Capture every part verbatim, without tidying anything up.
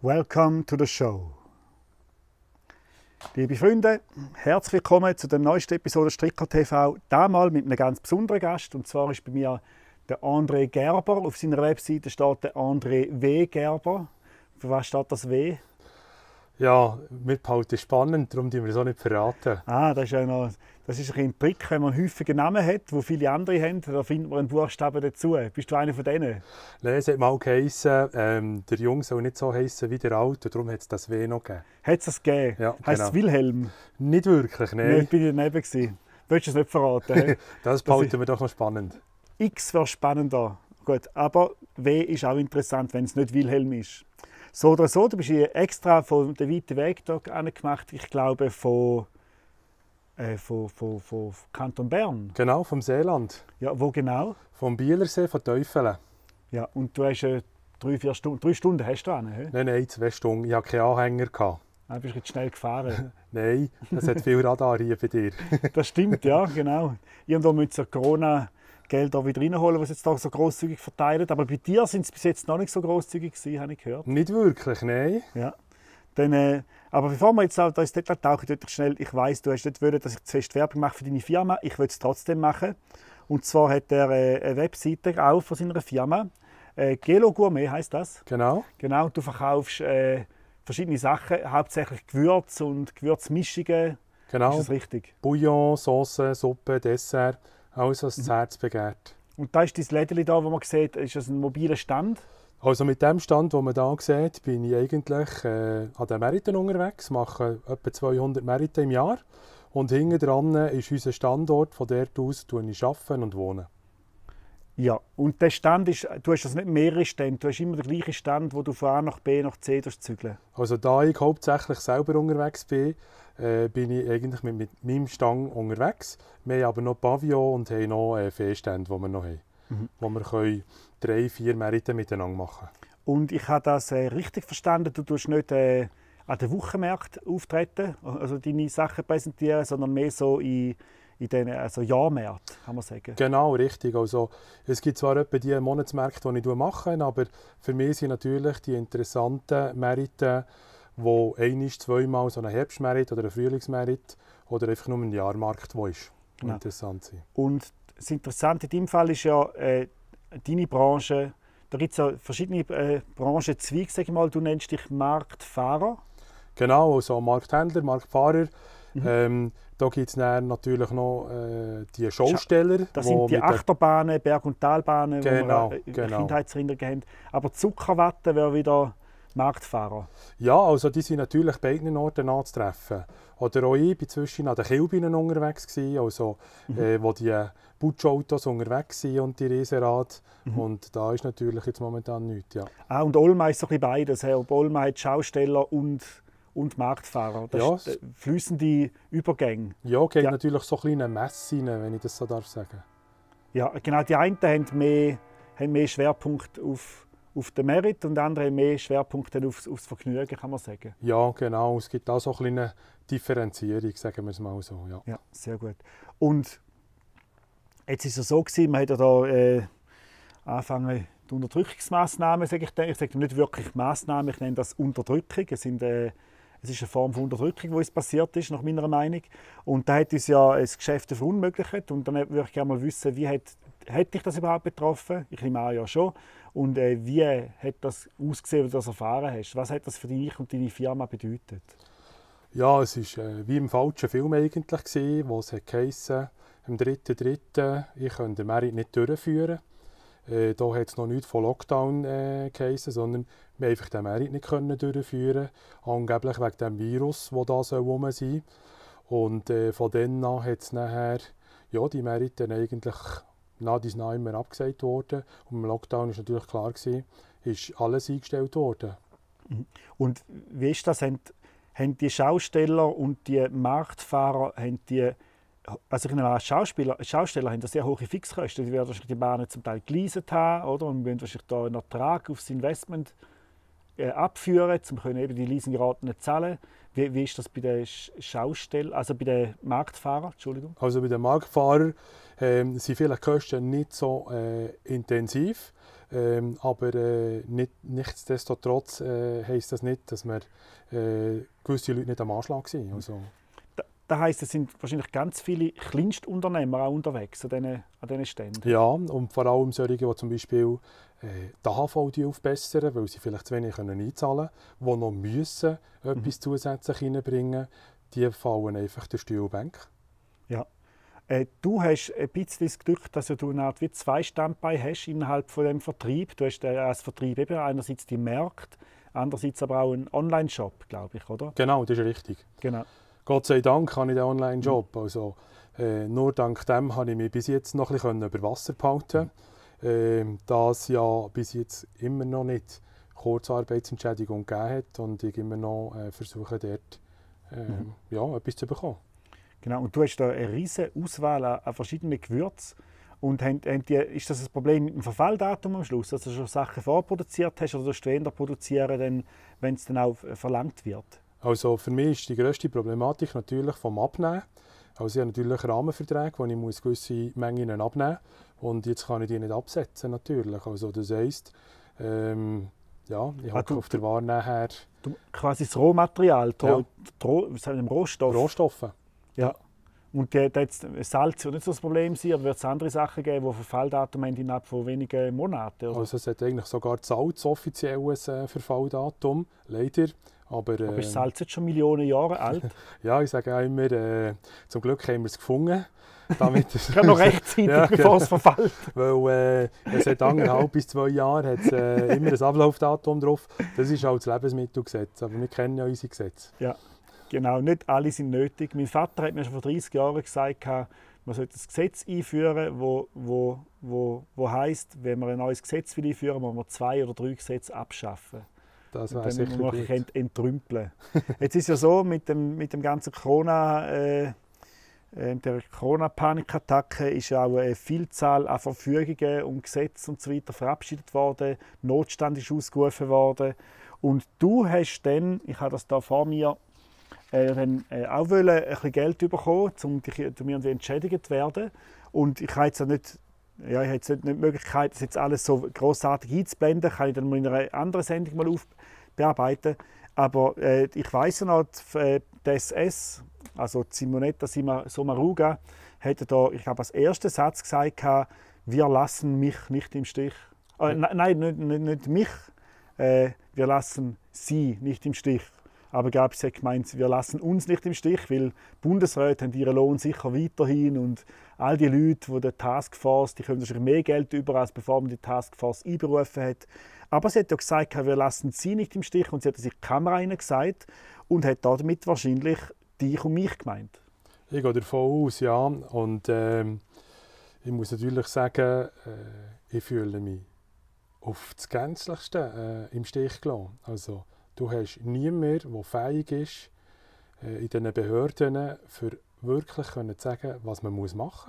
Welcome to the show. Liebe Freunde, herzlich willkommen zu der neuesten Episode Stricker T V. Diesmal mit einem ganz besonderen Gast. Und zwar ist bei mir der André Gerber. Auf seiner Webseite steht der André W. Gerber. Für was steht das W? Ja, mitbehalten ist spannend, darum dürfen wir es auch nicht verraten. Ah, das ist, ja noch, das ist ein Trick, wenn man häufig einen Namen hat, wo viele andere haben, da findet man einen Buchstaben dazu. Bist du einer von denen? Nein, es hat mal geheißen, ähm, der Junge soll nicht so heißen wie der Alte, darum hat es das W noch gegeben. Hat es das gegeben? Ja, heisst es genau. Wilhelm? Nicht wirklich, nein. Nein, ich bin daneben gewesen. Willst du es nicht verraten? Das behalten wir doch noch spannend. X wäre spannender. Gut, aber W ist auch interessant, wenn es nicht Wilhelm ist. So oder so, du bist hier extra von dem weiten Weg hier gemacht, ich glaube von, äh, von, von, von Kanton Bern. Genau, vom Seeland. Ja, wo genau? Vom Bielersee, von Teufelen. Ja, und du hast äh, drei, vier Stunden, drei Stunden hast du an, he? Nein, nein, zwei Stunden. Ich hatte keinen Anhänger. Gehabt. Ah, bist du jetzt schnell gefahren? Nein, es hat viel Radar hier bei dir. Das stimmt, ja, genau. Irgendwo müssen wir Corona Gelder wieder reinholen, was jetzt da so grosszügig verteilt. Aber bei dir sind es bis jetzt noch nicht so grosszügig gewesen, habe ich gehört. Nicht wirklich, nein. Ja. Dann, äh, aber bevor wir jetzt auch da ins Detail tauchen, ich schnell, ich weiss, du hast nicht wollen, dass ich zuerst Werbung mache für deine Firma. Ich will es trotzdem machen. Und zwar hat er äh, eine Webseite auch von seiner Firma. Äh, Gelo Gourmet heisst das. Genau. Genau, du verkaufst äh, verschiedene Sachen, hauptsächlich Gewürze und Gewürzmischungen. Genau. Ist das richtig? Bouillon, Sauce, Suppe, Dessert. Alles, was das Herz begehrt. Und da ist dein Lädeli da, wo man sieht, ist das ein mobiler Stand? Also mit dem Stand, den man hier sieht, bin ich eigentlich äh, an den Märkten unterwegs, mache etwa zweihundert Märkte im Jahr. Und hinten dran ist unser Standort, von dort aus arbeite ich und wohne. Ja, und der Stand ist, du hast also nicht mehrere Stände, du hast immer den gleichen Stand, wo du von A nach B nach C zügeln. Also da ich hauptsächlich selber unterwegs bin, äh, bin ich eigentlich mit, mit meinem Stand unterwegs. Wir haben aber noch Pavillon und haben noch äh, Feststände, die wir noch haben. Mhm. Wo wir können drei, vier Märkte miteinander machen. Und ich habe das äh, richtig verstanden, du tust nicht äh, an den Wochenmärkten auftreten, also deine Sachen präsentieren, sondern mehr so in, in den also Jahrmärkten, kann man sagen. Genau, richtig. Also, es gibt zwar etwa die Monatsmärkte, die ich mache, aber für mich sind natürlich die interessanten Märkte, wo ein-, zweimal so ein Herbstmärkte oder ein Frühlingsmärkte oder einfach nur ein Jahrmarkt, wo ist genau. Interessant sein. Und das Interessante in deinem Fall ist ja äh, deine Branche. Da gibt es ja verschiedene äh, Branchenzweige, sag ich mal. Du nennst dich Marktfahrer. Genau, also Markthändler, Marktfahrer. Mhm. Ähm, da gibt es natürlich noch äh, die Schausteller. Das sind die Achterbahnen, Berg- und Talbahnen, genau, die wir äh, genau. Kindheitserinnerungen haben. Aber Zuckerwatte wäre wieder Marktfahrer. Ja, also die sind natürlich bei beiden Orten anzutreffen. Oder auch ich war zwischen an den Kilbinen unterwegs, gewesen, also, mhm. äh, wo die Butschautos unterwegs sind und die Riesenrad. Mhm. Und da ist natürlich jetzt momentan nichts. Ja. Ah, und Olma ist so ein bisschen beides. Ob Olma hat Schausteller und, und Marktfahrer. Das ja. ist fließende Übergänge. Ja, geht ja. natürlich so ein bisschen Messe rein, wenn ich das so darf sagen. Ja, genau. Die einen haben mehr, haben mehr Schwerpunkt auf auf den Merit und andere mehr Schwerpunkte aufs, aufs Vergnügen, kann man sagen. Ja, genau. Es gibt auch so ein eine Differenzierung, sagen wir es mal so. Ja, ja sehr gut. Und jetzt ist es so gewesen, man hat ja da äh, angefangen, die Unterdrückungsmaßnahmen, sage ich, ich sage nicht wirklich Maßnahmen, ich nenne das Unterdrückung. Es, sind, äh, es ist eine Form von Unterdrückung, die uns passiert ist, nach meiner Meinung. Und da hat uns ja das Geschäft verunmöglicht. Und dann würde ich gerne mal wissen, wie hat, hat dich das überhaupt betroffen? Ich nehme an, ja schon. Und äh, wie hat das ausgesehen, wie du das erfahren hast? Was hat das für dich und deine Firma bedeutet? Ja, es war äh, wie im falschen Film eigentlich, gewesen, wo es heisst, am dritten dritten ich könnte den Markt nicht durchführen. Äh, da hat es noch nichts von Lockdown äh, geheissen, sondern wir einfach den Markt nicht können durchführen. Angeblich wegen dem Virus, das da so rum sein. Und äh, von dann an hat es nachher ja, die Märkte eigentlich nach dies nach immer abgesagt worden. Und im Lockdown war natürlich klar gewesen, ist alles eingestellt worden. Und wie ist das? Haben, haben die Schausteller und die Marktfahrer, haben die, also ich nehme an, Schauspieler, Schausteller haben sehr hohe Fixkosten. Die werden wahrscheinlich die Bahnen zum Teil geleast haben, oder? Und müssen wahrscheinlich da einen Ertrag aufs Investment äh, abführen, um eben die Leasingraten zu zahlen. Wie, wie ist das bei den Schaustellern, also bei den Marktfahrern? Entschuldigung. Also bei den Marktfahrern ähm, sind vielleicht die Kosten nicht so äh, intensiv, Ähm, aber äh, nicht, nichtsdestotrotz äh, heisst das nicht, dass wir äh, gewisse Leute nicht am Anschlag sind. Also, Das heisst, es sind wahrscheinlich ganz viele Kleinstunternehmer auch unterwegs an diesen, an diesen Ständen. ja, und vor allem solche, die zum Beispiel äh, die A H V die aufbessern, weil sie vielleicht zu wenig können einzahlen können, die noch müssen etwas mhm. zusätzlich reinbringen, die fallen einfach der Stuhl Bank. Ja. Äh, du hast ein bisschen das Glück, dass du eine Art wie zwei Standbeine hast innerhalb von dem Vertrieb. Du hast äh, als Vertrieb eben einerseits die Märkte, andererseits aber auch einen Online-Shop, glaube ich, oder? Genau, das ist richtig. Genau. Gott sei Dank habe ich den Online-Job. Mhm. Also, äh, nur dank dem habe ich mich bis jetzt noch ein bisschen über Wasser behalten. Mhm. Äh, da es ja bis jetzt immer noch nicht Kurzarbeitsentschädigung gegeben hat und ich immer noch äh, versuche, dort äh, mhm. ja, etwas zu bekommen. Genau, und du hast da eine riesige Auswahl an, an verschiedenen Gewürzen. Und haben, haben die, ist das ein Problem mit dem Verfalldatum am Schluss, dass du schon Sachen vorproduziert hast oder du eher produzieren, wenn es dann auch verlangt wird? Also für mich ist die grösste Problematik natürlich vom Abnehmen. Also ich habe natürlich Rahmenverträge, wo ich muss gewisse Mengen abnehmen muss. Und jetzt kann ich die nicht absetzen natürlich. Also das heisst, ähm, ja, ich habe ah, auf der Ware nachher... Du, quasi das Rohmaterial, die, ja. die, die, die, die Rohstoff. Rohstoffe. Ja. Und die, die jetzt, Salz wird nicht so das Problem sein, aber wird es andere Sachen geben, die Verfalldatum haben innerhalb von wenigen Monaten? Oder? Also es hat eigentlich sogar Salz offizielles äh, Verfalldatum, leider. Aber, äh, aber ist Salz jetzt schon Millionen Jahre alt? Ja, ich sage auch immer, äh, zum Glück haben wir es gefunden. Damit es kann noch rechtzeitig, ja, bevor es verfällt. Weil äh, es hat anderthalb bis zwei Jahre hat's, äh, immer ein Ablaufdatum drauf. Das ist auch das Lebensmittelgesetz, aber wir kennen ja unsere Gesetze. Ja. Genau, nicht alle sind nötig. Mein Vater hat mir schon vor dreißig Jahren gesagt, man sollte ein Gesetz einführen, wo, wo, wo, wo heisst, wenn man ein neues Gesetz will einführen will, muss man zwei oder drei Gesetze abschaffen. Das wäre sicher gut. Dann entrümpeln. Jetzt ist es ja so, mit dem, mit dem ganzen Corona, äh, der Corona-Panikattacke ist auch eine Vielzahl an Verfügungen und Gesetzen und so weiter verabschiedet worden. Notstand ist ausgerufen worden. Und du hast dann, ich habe das da vor mir, Äh, dann äh, auch wollen, ein bisschen Geld bekommen, um mir entschädigt zu werden. Und ich habe jetzt nicht, ja, ich habe jetzt nicht die Möglichkeit, das jetzt alles so grossartig einzublenden. Kann ich dann mal in einer anderen Sendung mal aufbearbeiten. Aber äh, ich weiss ja noch, die, die S S, also Simonetta Sommaruga, hat da, ich glaube, als ersten Satz gesagt, wir lassen mich nicht im Stich. Äh, ne, nein, nicht, nicht, nicht mich, äh, wir lassen sie nicht im Stich. Aber gab es gemeint, wir lassen uns nicht im Stich, weil die Bundesräte haben ihren Lohn sicher weiterhin und all die Leute, die der Taskforce, die können wahrscheinlich mehr Geld über, als bevor man die Taskforce einberufen hat. Aber sie hat ja gesagt, wir lassen sie nicht im Stich und sie hat das in die Kamera gesagt und hat damit wahrscheinlich dich und mich gemeint. Ich gehe davon aus, ja. Und ähm, ich muss natürlich sagen, äh, ich fühle mich auf das Gänzlichste äh, im Stich gelassen. Also, du hast niemanden, der fähig ist, äh, in diesen Behörden für wirklich zu sagen, was man machen muss.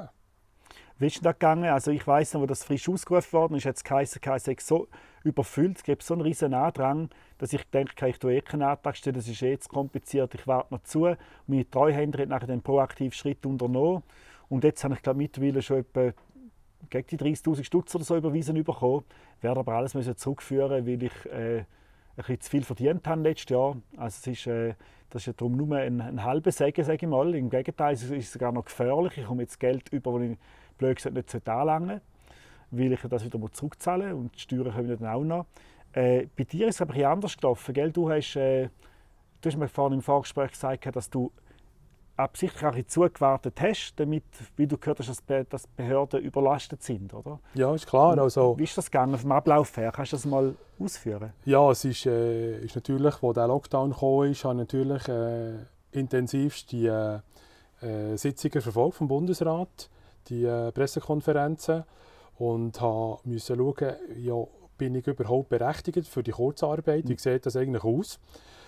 Wie ist das gegangen? Also ich weiss noch, wo das frisch ausgerufen worden ist, hat es geheißen, es sei so überfüllt, es gibt so einen riesen Andrang, dass ich denke, ich tue eh keinen Antrag stellen, das ist eh zu kompliziert, ich warte noch zu. Meine Treuhänder hat nachher den proaktiven Schritt unternommen. Und jetzt habe ich glaube mittlerweile schon etwa gegen die dreißigtausend Stutz oder so überwiesen bekommen. Ich werde aber alles müssen zurückführen, weil ich äh, ein bisschen zu viel verdient habe letztes Jahr. Also es ist, äh, das ist ja darum nur ein, ein halber Segen, sage ich mal. Im Gegenteil, es ist sogar noch gefährlich. Ich komme jetzt Geld über, das ich blöd gesagt nicht anlangen sollte, weil ich das wieder zurückzahlen muss und die Steuern kommen dann auch noch. Äh, bei dir ist es aber ein bisschen anders gelaufen. Gell? Du, hast, äh, du hast mir vorhin im Vorgespräch gesagt, dass du absichtlich auch zugewartet hast, damit, wie du gehört hast, dass die Behörden überlastet sind, oder? Ja, ist klar. Also, wie ist das gegangen vom Ablauf her? Kannst du das mal ausführen? Ja, es ist, äh, ist natürlich, als der Lockdown kam, ist, habe ich natürlich äh, intensivst die äh, äh, Sitzungen verfolgt vom Bundesrat, die äh, Pressekonferenzen, und musste schauen, ja, bin ich überhaupt berechtigt für die Kurzarbeit? Mhm. Wie sieht das eigentlich aus?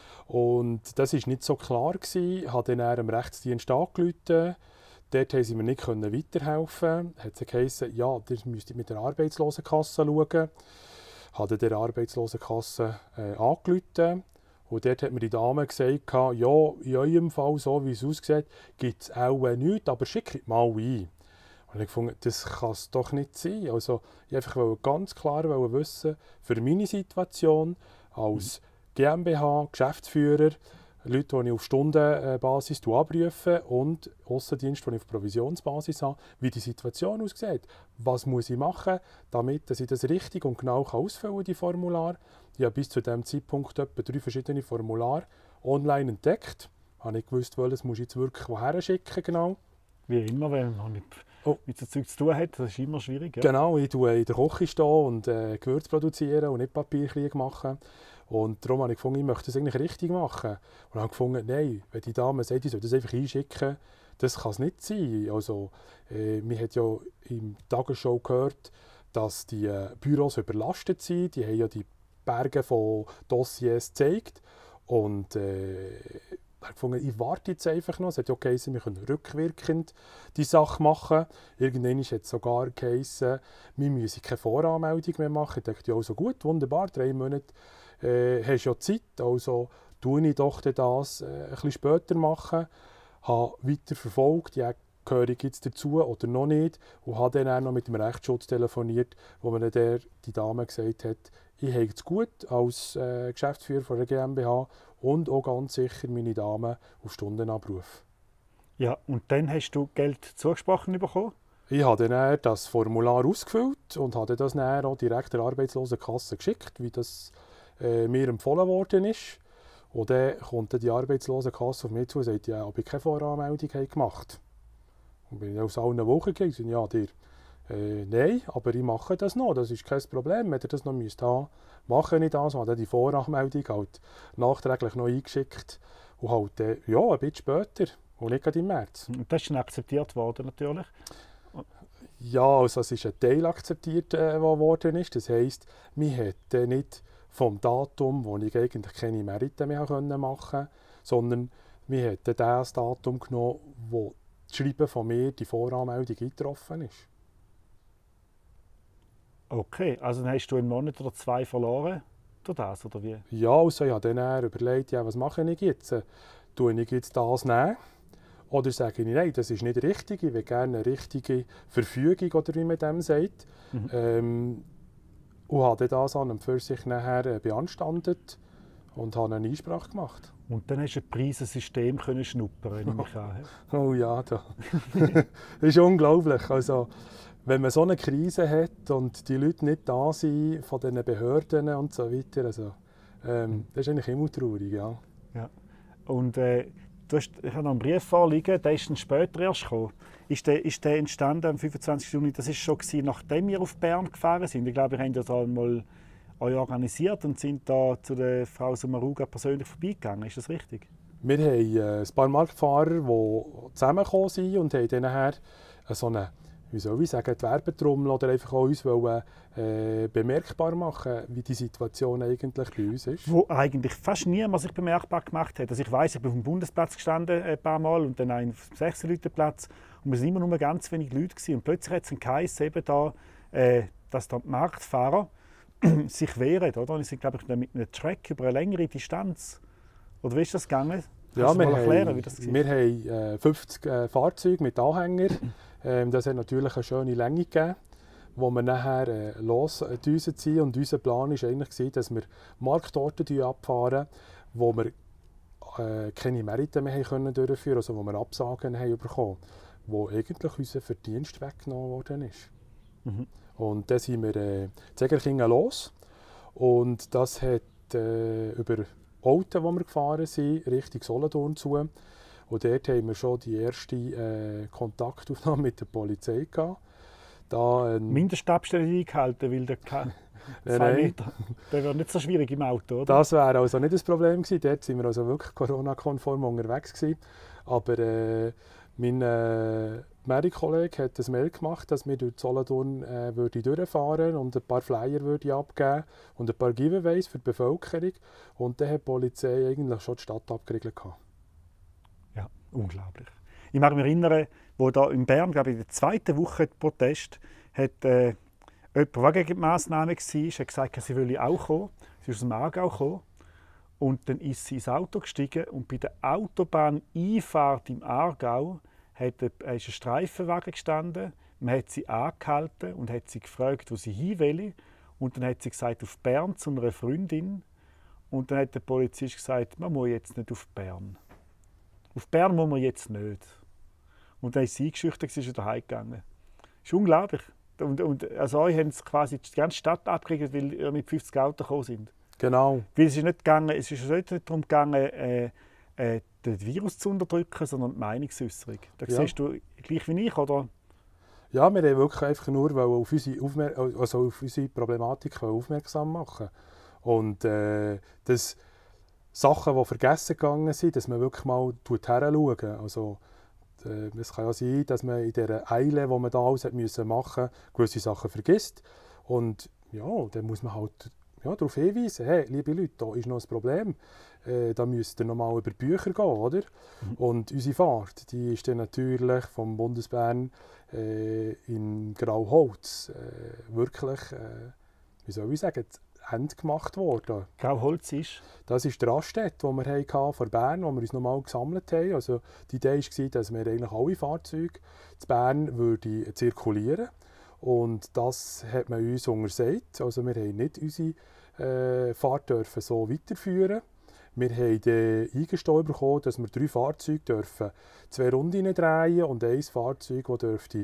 Und das war nicht so klar. Ich habe dann am Rechtsdienst angerufen. Dort konnten sie mir nicht weiterhelfen. Es hat geheißen, ja, ihr müsst mit der Arbeitslosenkasse schauen. Ich habe der Arbeitslosenkasse äh, angerufen. Und dort hat mir die Dame gesagt, ja, in eurem Fall, so wie es aussieht, gibt es auch nichts, aber schickt mal ein. Und ich fand, das kann es doch nicht sein. Also, ich wollte einfach ganz klar wissen, für meine Situation als GmbH, Geschäftsführer, Leute, die ich auf Stundenbasis abrufe und Aussendienst, die ich auf Provisionsbasis habe, wie die Situation aussieht. Was muss ich machen, damit ich das richtig und genau ausfüllen kann, die Formulare. Ich habe bis zu diesem Zeitpunkt etwa drei verschiedene Formulare online entdeckt. Ich habe nicht gewusst, welches muss ich jetzt wirklich woher schicken genau. Wie immer, wenn man mit, oh. mit so Zeug zu tun hat, das ist immer schwierig. Ja? Genau, ich tue in der Küche stehen und äh, Gewürze produzieren und nicht Papierkrieg machen. Und darum habe ich gefunden, ich möchte das eigentlich richtig machen. Und habe gefunden, nein, wenn die Dame sagt, ich soll das einfach einschicken, das kann es nicht sein. Also, äh, man hat ja im Tagesschau gehört, dass die äh, Büros überlastet sind. Die haben ja die Berge von Dossiers gezeigt. Und äh, ich habe gefunden, ich warte jetzt einfach noch. Es hat ja geheißen, wir können rückwirkend die Sache machen. Irgendwann hat es sogar geheißen, wir müssen keine Voranmeldung mehr machen. Ich dachte, ja, so gut, wunderbar, drei Monate äh, hast ja Zeit. Also tue ich doch das äh, ein bisschen später machen. Habe weiter verfolgt, ja, gehöre ich jetzt dazu oder noch nicht. Und habe dann auch noch mit dem Rechtsschutz telefoniert, wo mir der, die Dame gesagt hat, ich habe es gut als äh, Geschäftsführer von der GmbH und auch ganz sicher meine Dame auf Stundenabruf. Ja, und dann hast du Geld zugesprochen bekommen? Ich habe dann das Formular ausgefüllt und habe das dann auch direkt der Arbeitslosenkasse geschickt, wie das äh, mir empfohlen worden ist. Und dann kommt dann die Arbeitslosenkasse auf mich zu und sagt, ja, ob ich keine Voranmeldung gemacht habe. Und bin ich aus allen Wochen gegangen und ja, dir. Äh, nein, aber ich mache das noch, das ist kein Problem. Wenn ihr das noch müsst haben, mache ich das. Ich habe die Voranmeldung halt nachträglich noch eingeschickt und halt äh, ja, ein bisschen später und nicht gerade im März. Und das ist dann akzeptiert worden natürlich? Ja, also es ist ein Teil akzeptiert äh, worden ist. Das heisst, wir hätten nicht vom Datum, wo ich eigentlich keine Merite mehr machen konnte, sondern wir hätten das Datum genommen, wo das Schreiben von mir die Voranmeldung eingetroffen ist. Okay, also dann hast du einen Monat oder zwei verloren durch das, oder wie? Ja, also ich habe dann überlegt, ja, was mache ich jetzt? Tue ich jetzt das nehmen? Oder sage ich, nein, das ist nicht richtig, ich will gerne eine richtige Verfügung, oder wie man dem sagt. Mhm. Ähm, und habe das an und für sich nachher beanstandet und habe eine Einsprache gemacht. Und dann hast du ein Preisensystem können schnuppern, nehme ich an. Oh ja, das ist unglaublich. Also, wenn man so eine Krise hat und die Leute nicht da sind von den Behörden und so weiter, also, ähm, das ist eigentlich immer traurig, ja. Ja. Und äh, du hast, ich habe noch einen Brief vorliegen, der ist dann später erst gekommen. Ist der, ist der entstanden am fünfundzwanzigsten Juni? Das war schon gewesen, nachdem wir auf Bern gefahren sind. Ich glaube, wir haben das einmal euch organisiert und sind da zu der Frau Sommaruga persönlich vorbeigegangen. Ist das richtig? Wir haben äh, ein paar Marktfahrer, die zusammengekommen sind und haben dann nachher so eine, wie soll ich sagen, die Werbetrommel oder einfach auch uns wollen, äh, bemerkbar machen, wie die Situation eigentlich bei uns ist. Wo eigentlich fast niemand sich bemerkbar gemacht hat. Also ich weiss, ich bin auf dem Bundesplatz gestanden ein paar Mal und dann auf dem sechzehn-Leute-Platz und es waren immer nur ganz wenige Leute gewesen. Und plötzlich hat es einen Kais eben da, äh, dass da die Marktfahrer sich wehren, oder? Und sie sind, glaube ich, mit einem Track über eine längere Distanz. Oder wie ist das gegangen? Ja, wir, erklären, haben, wie das wir haben äh, fünfzig äh, Fahrzeuge mit Anhängern. ähm, das hat natürlich eine schöne Länge gegeben, wo wir nachher äh, losdüsen ziehen. Und unser Plan war eigentlich, dass wir Marktorte abfahren, wo wir äh, keine Merite mehr können durchführen, also wo wir Absagen haben bekommen, wo eigentlich unser Verdienst weggenommen worden ist. Mhm. Und dann sind wir äh, Zegerkingen los und das hat äh, über Auto, wo wir gefahren sind, Richtung Solothurn zu. Und dort haben wir schon die erste äh, Kontaktaufnahme mit der Polizei gehabt. Da, ähm, Mindestabstände eingehalten, weil der kann zwei Meter. Das wäre nicht so schwierig im Auto, oder? Das wäre also nicht das Problem gewesen. Dort sind wir also wirklich Corona-konform unterwegs gewesen. Aber äh, mein äh, Mary-Kollege hat ein Mail gemacht, dass wir durch Solothurn äh, würde durchfahren und ein paar Flyer würde abgeben und ein paar Giveaways für die Bevölkerung. Und dann hat die Polizei eigentlich schon die Stadt abgeriegelt. Ja, unglaublich. Ich mag mich erinnern, wo da in Bern, glaube ich, in der zweiten Woche Protest, hat äh, jemand, der gegen die Massnahmen war, hat gesagt, sie wolle auch kommen. Sie ist aus dem Aargau gekommen. Und dann ist sie ins Auto gestiegen und bei der Autobahneinfahrt im Aargau hat ein, ist ein Streifenwagen gestanden Man hat sie angehalten und hat sie gefragt, wo sie hin will. Und dann hat sie gesagt, auf Bern zu einer Freundin. Und dann hat der Polizist gesagt, man muss jetzt nicht auf Bern. Auf Bern muss man jetzt nicht. Und dann ist sie eingeschüchtert, sie ist wieder heimgegangen. Das ist unglaublich. Und, und also euch haben sie quasi die ganze Stadt abgekriegt, weil ihr mit fünfzig Autos gekommen sind. Genau. Weil es ist nicht gegangen, es ist nicht darum gegangen, äh, äh, den Virus zu unterdrücken, sondern die Meinungsäußerung. Da Ja. siehst du gleich wie ich, oder? Ja, wir wollten wirklich einfach nur auf unsere, Aufmer also auf unsere Problematik aufmerksam machen. Und äh, dass Sachen, die vergessen gegangen sind, dass man wirklich mal hinschaut. Also, äh, es kann ja sein, dass man in dieser Eile, die man da alles machen musste, gewisse Sachen vergisst. Und ja, dann muss man halt ja, darauf hinweisen, hey, liebe Leute, da ist noch ein Problem. Äh, da müsst ihr noch mal über Bücher gehen, oder? Mhm. Und unsere Fahrt, die ist dann natürlich vom Bundesbern äh, in Grauholz äh, wirklich, äh, wie soll ich sagen, zu Ende gemacht worden. Grauholz ist? Das ist der Raststätte, die wir hatten vor Bern, wo wir uns nochmal gesammelt haben. Also die Idee war, dass wir eigentlich alle Fahrzeuge zu Bern würde zirkulieren. Und das hat man uns untersagt. Also wir haben nicht unsere äh, Fahrt dürfen so weiterführen. Wir haben dann eingestehen bekommen, dass wir drei Fahrzeuge dürfen zwei Runden drehen und ein Fahrzeug, das dürfte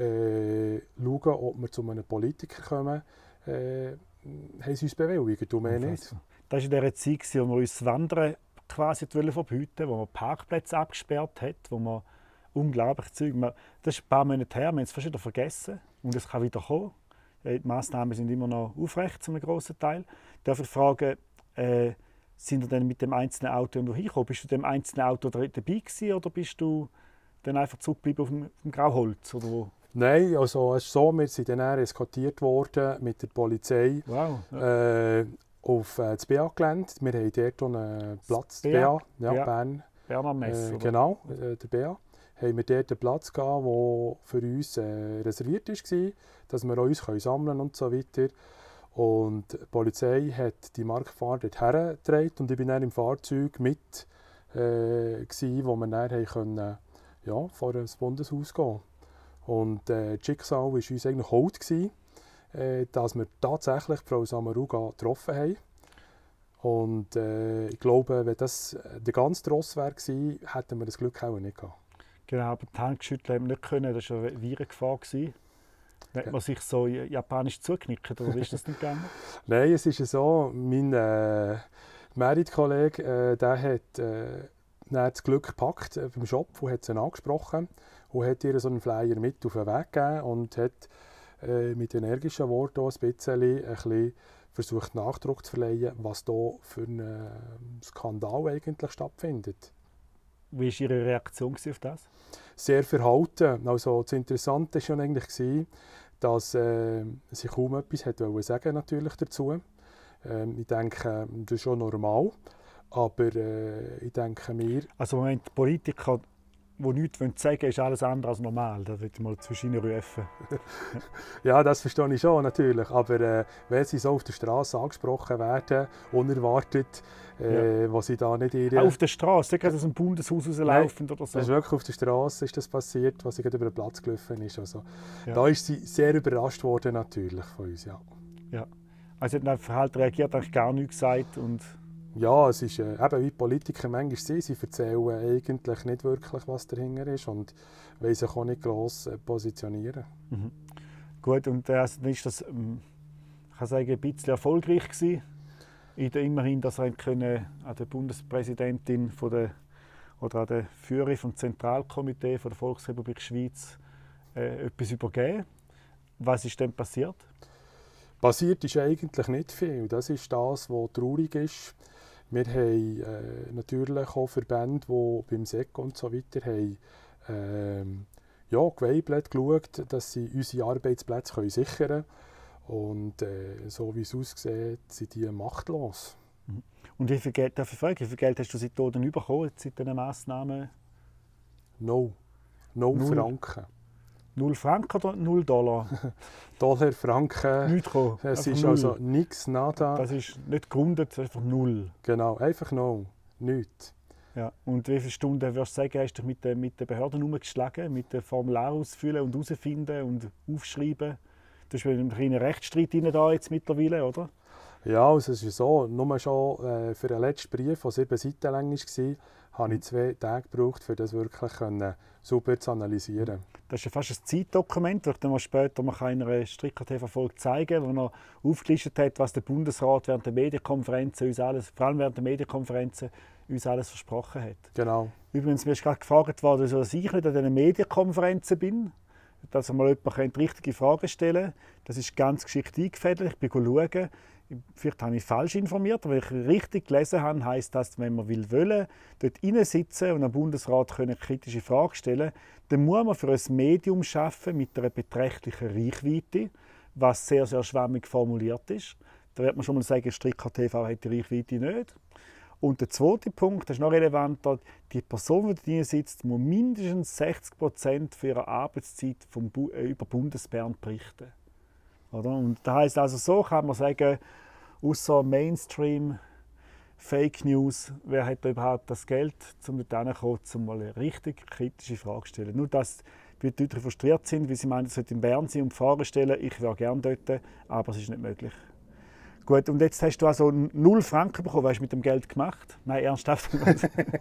äh, schauen, ob wir zu einem Politiker kommen, äh, haben sie uns bewilligt, und mehr nicht. Das war in dieser Zeit, wo wir uns das Wandern quasi verbieten, wo man Parkplätze abgesperrt hat, wo man unglaublich Zeug. Das ist ein paar Monate her, wir haben es fast wieder vergessen und es kann wieder kommen. Die Massnahmen sind immer noch aufrecht, zu einem grossen Teil. Darf ich fragen, äh, sind ihr denn mit dem einzelnen Auto irgendwo hingekommen? Bist du dem einzelnen Auto dabei gewesen, oder bist du dann einfach zurückgeblieben auf dem, auf dem Grauholz? Oder wo? Nein, also es ist so, wir sind dann eskortiert worden mit der Polizei wow, ja. äh, auf äh, das B A-Gelände. Wir haben dort einen Platz, B A, B A ja, ja. Bern. Berner Messe, äh, Genau, äh, der B A. Haben wir dort einen Platz gehabt, der für uns äh, reserviert war, dass wir uns können sammeln und so weiter. Und die Polizei hat die Marktfahrer dort hergetragen und ich bin dann im Fahrzeug mit, äh, gewesen, wo wir dann können, ja, vor das Bundeshaus gehen. Und äh, das Schicksal war uns eigentlich hold gewesen, äh, dass wir tatsächlich Frau Samaruga getroffen haben. Und äh, ich glaube, wenn das der ganze Tross wäre gewesen, hätten wir das Glück auch nicht gehabt. Genau, aber die Hand geschüttelt haben wir nicht können, das war eine Virengefahr. Hat ja. man sich so japanisch zugeknickt, oder wie ist das nicht gegangen? Nein, es ist so, mein äh, Merit-Kollege, äh, der hat äh, das Glück gepackt äh, beim Shop und hat sie angesprochen und hat ihr so einen Flyer mit auf den Weg gegeben und hat äh, mit energischen Worten ein bisschen, ein bisschen versucht Nachdruck zu verleihen, was da für ein äh, Skandal eigentlich stattfindet. Wie war Ihre Reaktion auf das? Sehr verhalten. Also das Interessante war schon eigentlich, dass äh, sie kaum etwas hat sagen natürlich dazu. Ähm, ich denke, das ist schon normal. Aber äh, ich denke mir... Also wenn die Politiker, die nichts sagen wollen, ist alles andere als normal. Das würde ich mal zwischen ihnen rufen. Ja, das verstehe ich schon natürlich. Aber äh, wenn sie so auf der Straße angesprochen werden, unerwartet, äh, ja. wo sie da nicht ihre... Auch auf der Straße, nicht gerade aus dem Bundeshaus rauslaufend oder so? Das ist wirklich auf der Straße ist das passiert, was sie gerade über den Platz gelaufen ist. Also, ja. Da ist sie sehr überrascht worden natürlich von uns, ja. Ja. Also sie hat auf Verhalten reagiert, eigentlich gar nichts gesagt und... Ja, es ist äh, eben wie Politiker manchmal sind, sie erzählen eigentlich nicht wirklich, was dahinter ist und wollen sich auch nicht gross äh, positionieren. Mhm. Gut, und äh, also, dann ist das, ähm, ich kann sagen, ein bisschen erfolgreich gewesen. In der, immerhin, dass er können, an der Bundespräsidentin von der, oder an der Führerin vom Zentralkomitee von der Volksrepublik Schweiz äh, etwas übergeben. Was ist denn passiert? Passiert ist eigentlich nicht viel. Das ist das, was traurig ist. Wir haben äh, natürlich auch Verbände, die beim S E C und so weiter haben, äh, ja, geweibelt, geschaut, dass sie unsere Arbeitsplätze können sichern können. Und äh, so wie es aussieht, sind die machtlos. Und wie viel Geld, darf ich fragen, wie viel Geld hast du seit Toten bekommen, seit diesen Massnahmen? No. No Null. Franken. Null Franken oder null Dollar? Dollar, Franken. Nichts gekommen. Es Einfach ist null. also nichts, nada. Das ist nicht gegründet, einfach null. Genau, einfach no. Nichts. Ja. Und wie viele Stunden würdest du sagen, hast du dich mit den, mit den Behörden herumgeschlagen, mit dem Formular ausfüllen und herausfinden und aufschreiben? Du hast einen kleinen Rechtsstreit rein da jetzt mittlerweile, oder? Ja, also es ist so, nur schon äh, für den letzten Brief, der sieben Seiten lang war, habe ich zwei Tage gebraucht, um das wirklich können, super zu analysieren. Das ist ja fast ein Zeitdokument, das ich dann mal später in einer Stricker-T V-Folge zeigen, wo er aufgelistet hat, was der Bundesrat während der Medienkonferenzen, uns alles, vor allem während der Medienkonferenzen, uns alles versprochen hat. Genau. Übrigens, mir ist gerade gefragt worden, wieso ich nicht an diesen Medienkonferenzen bin, dass mal jemand richtige Fragen stellen könnte. Das ist ganz geschickt eingefädelt. Ich bin schauen. Vielleicht habe ich falsch informiert, aber wenn ich richtig gelesen habe, heisst das, wenn man will, wollen, dort sitzen und am Bundesrat können kritische Fragen stellen, dann muss man für ein Medium schaffen mit einer beträchtlichen Reichweite, was sehr, sehr schwammig formuliert ist. Da wird man schon mal sagen, Stricker T V hat die Reichweite nicht. Und der zweite Punkt, das ist noch relevanter, die Person, die drin sitzt, muss mindestens sechzig Prozent für ihre Arbeitszeit vom Bu- äh, über Bundesbern berichten. Oder? Und das heisst also, so kann man sagen, außer Mainstream, Fake News, wer hat da überhaupt das Geld, um dort hinzukommen, um mal eine richtig kritische Frage zu stellen. Nur, dass die Leute frustriert sind, weil sie meinen, es sollte in Bern sein und Fragen stellen. Ich wäre gerne dort, aber es ist nicht möglich. Gut, und jetzt hast du also null Franken bekommen. Was hast du mit dem Geld gemacht? Nein, ernsthaft. hast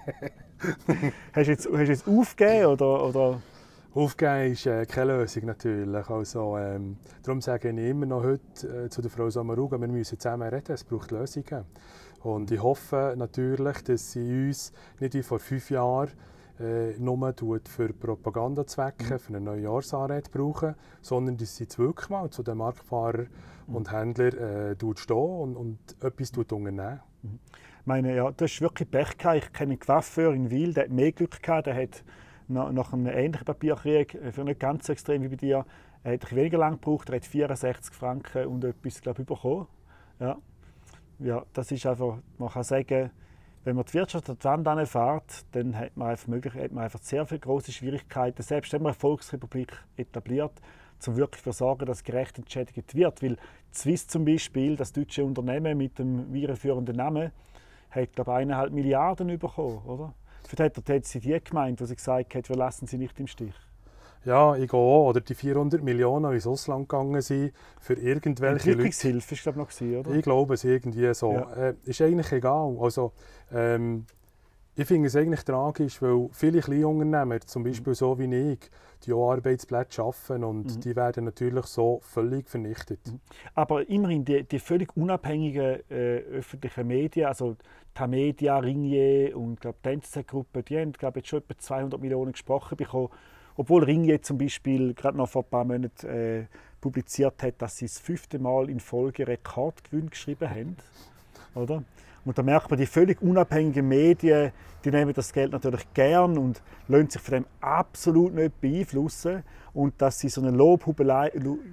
du jetzt, hast du jetzt aufgegeben oder, oder? Aufgeben ist äh, keine Lösung natürlich. Also, ähm, darum sage ich immer noch heute äh, zu der Frau Sommaruga, wir müssen zusammen reden, es braucht Lösungen. Und ich hoffe natürlich, dass sie uns nicht wie vor fünf Jahren äh, nur für Propagandazwecke, mhm. für eine Neujahrsanrede brauchen, sondern dass sie jetzt wirklich mal zu den Marktfahrern mhm. und Händlern äh, stehen und, und etwas unternehmen. Mhm. Ich meine, ja, du hast wirklich Pech gehabt. Ich kenne einen Coiffeur in Wil, der hat mehr Glück gehabt. Der hat nach einem ähnlichen Papierkrieg, für nicht ganz so extrem wie bei dir, er hat weniger lang gebraucht. Er hat vierundsechzig Franken und etwas, glaube ich, bekommen. Ja. Ja, das ist einfach, man kann sagen, wenn man die Wirtschaft an die Wand anfährt, dann hat man einfach, möglich, hat man einfach sehr viele große Schwierigkeiten, selbst wenn man eine Volksrepublik etabliert, um wirklich dafür zu sorgen, dass gerecht entschädigt wird. Weil Swiss zum Beispiel, das deutsche Unternehmen mit dem weiterführenden Namen, hat, glaube ich, eineinhalb Milliarden bekommen, oder? Vielleicht hat, hat sie die gemeint, wo sie gesagt hat, wir lassen sie nicht im Stich. Ja, ich gehe auch. Oder die vierhundert Millionen, die ins Ausland gegangen sind, für irgendwelche Entwicklungshilfe ist, glaube ich, noch, oder? Ich glaube es irgendwie so. Ja. Äh, ist eigentlich egal. Also, ähm, ich finde es eigentlich tragisch, weil viele Kleinunternehmer, zum Beispiel mhm. so wie ich, die auch Arbeitsplätze schaffen und mhm. die werden natürlich so völlig vernichtet. Mhm. Aber immerhin, die, die völlig unabhängigen äh, öffentlichen Medien, also Tamedia, Ringier und glaub, die N Z Z-Gruppe, die haben glaub, jetzt schon etwa zweihundert Millionen gesprochen bekommen. Obwohl Ringier zum Beispiel gerade noch vor ein paar Monaten äh, publiziert hat, dass sie das fünfte Mal in Folge Rekordgewinn geschrieben haben. Oder? Und da merkt man, die völlig unabhängigen Medien, die nehmen das Geld natürlich gern und lassen sich von dem absolut nicht beeinflussen. Und dass sie so eine Lobhudelei,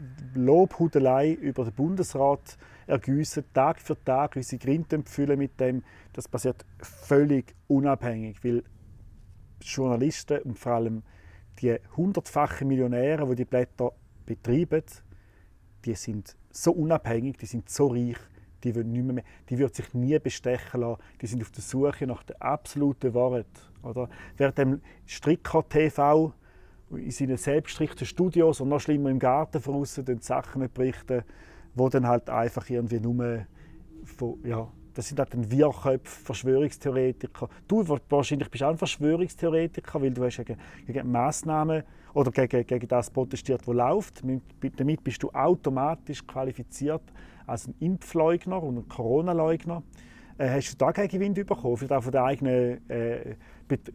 Lobhudelei über den Bundesrat ergießen, Tag für Tag, wie sie Grinten füllen mit dem, das passiert völlig unabhängig. Weil Journalisten und vor allem die hundertfachen Millionäre, die die Blätter betreiben, die sind so unabhängig, die sind so reich, die würden nicht mehr, die würden sich nie bestechen lassen. Die sind auf der Suche nach der absoluten Wahrheit. Oder? Während dem Stricker T V in seinen selbstgestrickten Studios und noch schlimmer im Garten von außen den Sachen berichten, wo dann halt einfach irgendwie nur von, ja, das sind halt dann Wirrköpfe, Verschwörungstheoretiker. Du wahrscheinlich bist auch ein Verschwörungstheoretiker, weil du hast gegen, gegen Massnahmen oder gegen, gegen das protestiert, was läuft. Damit bist du automatisch qualifiziert als ein Impfleugner und ein Corona-Leugner. Äh, hast du da keinen Gewinn bekommen? Vielleicht auch von den eigenen äh, äh,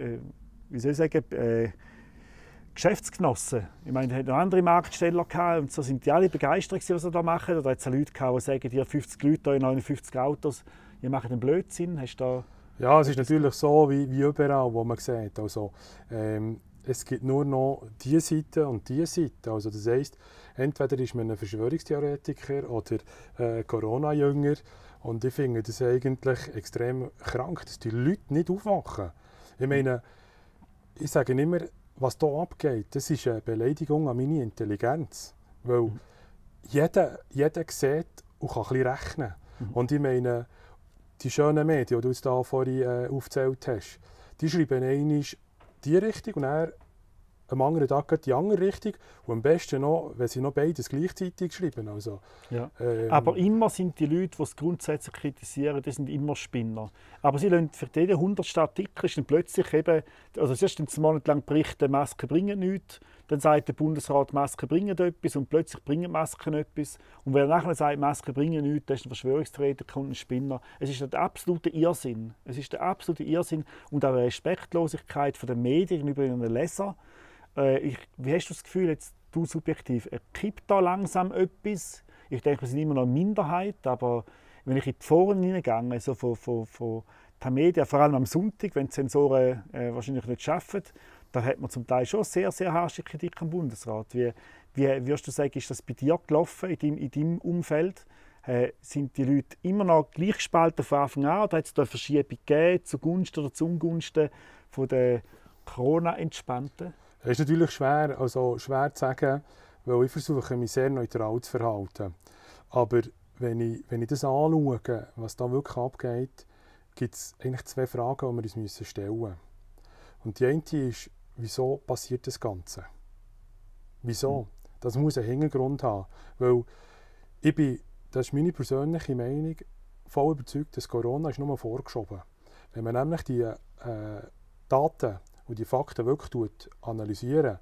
wie soll ich sagen, äh, Geschäftsgenossen. Ich meine, es noch andere Marktsteller gehabt, und so sind die alle begeistert, was sie da machen. Oder hat es Leute gehabt, die sagen, ihr fünfzig Leute in neunundfünfzig Autos, ihr macht einen Blödsinn. Hast du da ja, es ist natürlich so wie, wie überall, wo man sieht. Also, ähm, es gibt nur noch diese Seite und diese Seite. Also, das heisst, entweder ist man ein Verschwörungstheoretiker oder äh, Corona-Jünger. Und ich finde das eigentlich extrem krank, dass die Leute nicht aufwachen. Ich meine, ich sage immer, was hier abgeht, das ist eine Beleidigung an meine Intelligenz. Weil mhm. jeder, jeder sieht und kann ein bisschen rechnen. Mhm. Und ich meine, die schönen Medien, die du uns da vorhin äh, aufgezählt hast, die schreiben einmal die Richtung und dann am anderen Tag die andere Richtung. Und am besten noch, wenn sie noch beides gleichzeitig schreiben. Also, ja. ähm, Aber immer sind die Leute, die es grundsätzlich kritisieren, die sind immer Spinner. Aber sie lassen für jeden hundertsten Artikel ist dann plötzlich eben, also zuerst einen Monat lang berichten, Masken bringen nichts. Dann sagt der Bundesrat, Masken bringen etwas und plötzlich bringen Masken etwas. Und wer nachher sagt, Masken bringen nichts, das ist ein Verschwörungstheoretiker und ein Spinner. Es ist der absolute Irrsinn. Es ist der absolute Irrsinn und auch eine Respektlosigkeit von den Medien gegenüber ihren Lesern. Äh, ich, wie hast du das Gefühl, jetzt, du subjektiv, kippt da langsam etwas? Ich denke, wir sind immer noch eine Minderheit, aber wenn ich in die Foren hineingehe, so von, von, von den Medien, vor allem am Sonntag, wenn die Sensoren äh, wahrscheinlich nicht schaffen, da hat man zum Teil schon sehr, sehr harsche Kritik am Bundesrat. Wie, wie würdest du sagen, ist das bei dir gelaufen, in deinem, in deinem Umfeld? Äh, sind die Leute immer noch gleich gespalten von Anfang an oder hat es da eine Verschiebung gegeben, zugunsten oder zu Ungunsten von der Corona-Entspannten? Es ist natürlich schwer, also schwer zu sagen, weil ich versuche, mich sehr neutral zu verhalten. Aber wenn ich, wenn ich das anschaue, was da wirklich abgeht, gibt es eigentlich zwei Fragen, die wir uns stellen müssen. Und die eine ist, wieso passiert das Ganze? Wieso? Das muss einen Hintergrund haben. Weil ich bin, das ist meine persönliche Meinung, voll überzeugt, dass Corona ist nur vorgeschoben. Wenn man nämlich die äh, Daten und die Fakten wirklich analysieren,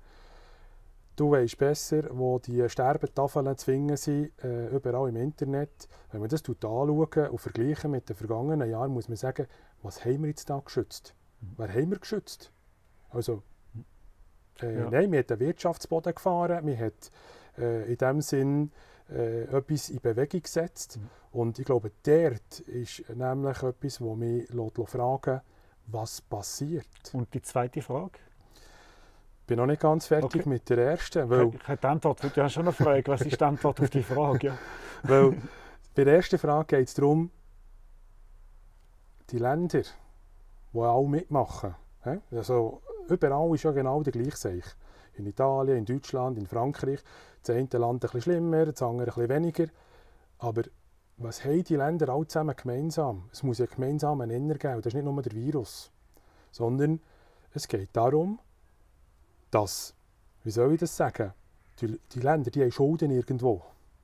du weisst besser, wo die Sterbetafeln zu finden sind, äh, überall im Internet. Wenn man das anschaut und vergleichen mit den vergangenen Jahren, muss man sagen, was haben wir jetzt da geschützt? Wer haben wir geschützt? Also, äh, ja. Nein, wir haben den Wirtschaftsboden gefahren, wir haben äh, in dem Sinn äh, etwas in Bewegung gesetzt. Mhm. Und ich glaube, dort ist nämlich etwas, das mich fragen lässt, was passiert. Und die zweite Frage? Ich bin noch nicht ganz fertig okay. mit der ersten. Weil ich habe die Antwort, du hast schon eine Frage. Was ist die Antwort auf die Frage? Ja. Weil bei der ersten Frage geht es darum, die Länder, die auch mitmachen. Also, überall ist ja genau der gleiche Seich. In Italien, in Deutschland, in Frankreich. Das eine Land ein bisschen schlimmer, das andere ein bisschen weniger. Aber was haben die Länder alle zusammen gemeinsam? Es muss ja gemeinsam einen Nenner geben. Das ist nicht nur der Virus. Sondern es geht darum, dass, wie soll ich das sagen, die, die Länder die haben Schulden irgendwo.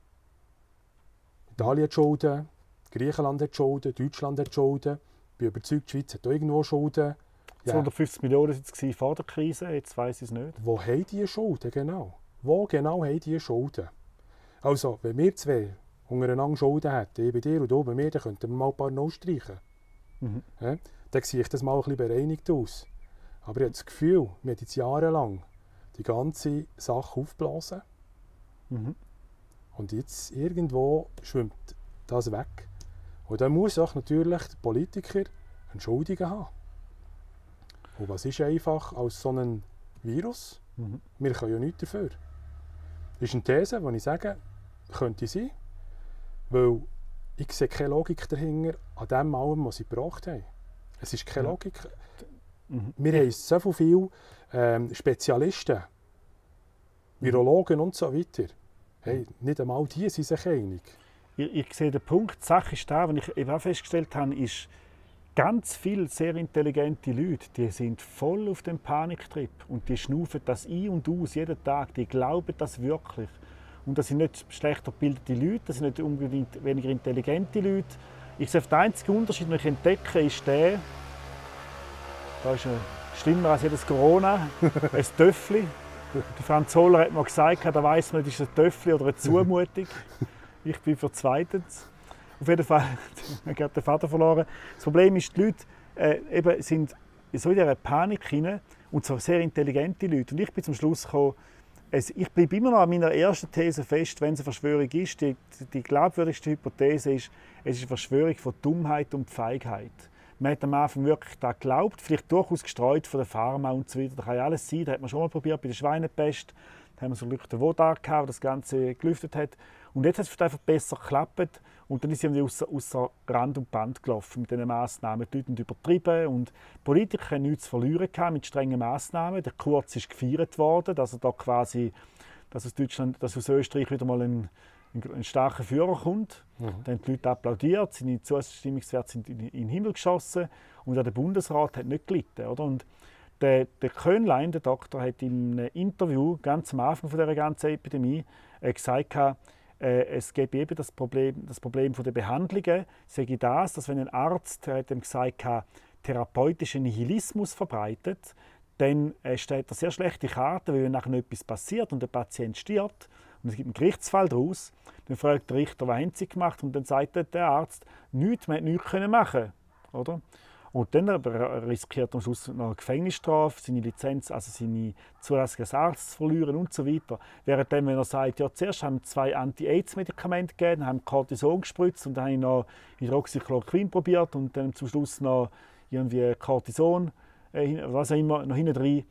Italien hat Schulden, Griechenland hat Schulden, Deutschland hat Schulden. Ich bin überzeugt, die Schweiz hat auch irgendwo Schulden. Ja. zweihundertfünfzig Millionen waren es vor der Krise, jetzt weiss ich es nicht. Wo haben die Schulden genau? Wo genau haben die Schulden? Also, wenn wir zwei untereinander Schulden hätten, ich bei dir und du bei mir, dann könnten wir mal ein paar Null streichen. Mhm. Ja? Dann sehe ich das mal ein bisschen bereinigt aus. Aber ich habe das Gefühl, wir haben jetzt jahrelang die ganze Sache aufgeblasen. Mhm. Und jetzt irgendwo schwimmt das weg. Und dann muss auch natürlich der Politiker Entschuldigung haben. Und was ist einfach als so ein Virus? Mhm. Wir können ja nichts dafür. Das ist eine These, die ich sage, könnte sein. Weil ich sehe keine Logik dahinter, an dem allem, was sie gebracht haben. Es ist keine ja. Logik. Mhm. Wir haben so viele ähm, Spezialisten, Virologen und so weiter. Hey, nicht einmal die sind sich einig. Ich, ich sehe den Punkt, die Sache ist da, was ich eben auch festgestellt habe, ist, ganz viele sehr intelligente Leute, die sind voll auf dem Paniktrip und die schnaufen das ein und aus jeden Tag, die glauben das wirklich. Und das sind nicht schlechter gebildete Leute, das sind nicht unbedingt weniger intelligente Leute. Ich sehe, der einzige Unterschied, den ich entdecke, ist der, da ist schlimmer als jedes Corona, ein Töffli. Der Franz Hohler hat mir gesagt, da weiss man nicht, ist es ein Töffli oder eine Zumutung. Ich bin für zweitens. Auf jeden Fall, ich habe gerade den Vater verloren. Das Problem ist, die Leute äh, eben sind so in dieser Panik hinein und so sehr intelligente Leute. Und ich bin zum Schluss gekommen, es, ich bleibe immer noch an meiner ersten These fest, wenn es eine Verschwörung ist. Die, die glaubwürdigste Hypothese ist, es ist eine Verschwörung von Dummheit und Feigheit. Man hat am Anfang wirklich daran geglaubt, vielleicht durchaus gestreut von der Pharma und so weiter. Das kann ja alles sein. Das hat man schon mal probiert bei der Schweinepest. Da haben wir so Glück den Wodak gehabt, der das Ganze gelüftet hat. Und jetzt hat es einfach besser geklappt. Und dann ist sie außer, außer Rand und Band gelaufen mit diesen Massnahmen. Die Leute haben übertrieben und die Politiker haben nichts zu verlieren gehabt mit strengen Massnahmen. Der Kurz ist gefeiert worden, dass er da quasi, dass aus Deutschland, dass aus Österreich wieder mal ein, ein starker Führer kommt, Mhm. dann haben die Leute applaudiert, seine Zustimmungswerte sind in, in den Himmel geschossen und auch der Bundesrat hat nicht gelitten. Oder? Und der, der Köhnlein, der Doktor, hat in einem Interview ganz am Anfang von dieser ganzen Epidemie äh, gesagt, äh, es gäbe eben das Problem, das Problem von der Behandlungen, sage ich das, dass wenn ein Arzt, der hat ihm gesagt, therapeutischen Nihilismus verbreitet, dann äh, steht er sehr schlechte Karten, weil wenn nachher etwas passiert und der Patient stirbt und es gibt einen Gerichtsfall daraus, dann fragt der Richter, was haben sie gemacht, und dann sagt der Arzt, nichts, man hätte nichts machen, oder? Und dann riskiert er am Schluss noch eine Gefängnisstrafe, seine Lizenz, also seine Zulassung als Arzt zu verlieren und so weiter. Währenddem, wenn er sagt, ja, zuerst haben zwei Anti-Aids-Medikamente gegeben, dann haben Cortison gespritzt und dann habe ich noch Hydroxychloroquin probiert und dann zum Schluss noch irgendwie Cortison, äh, was auch immer, noch hinten drin.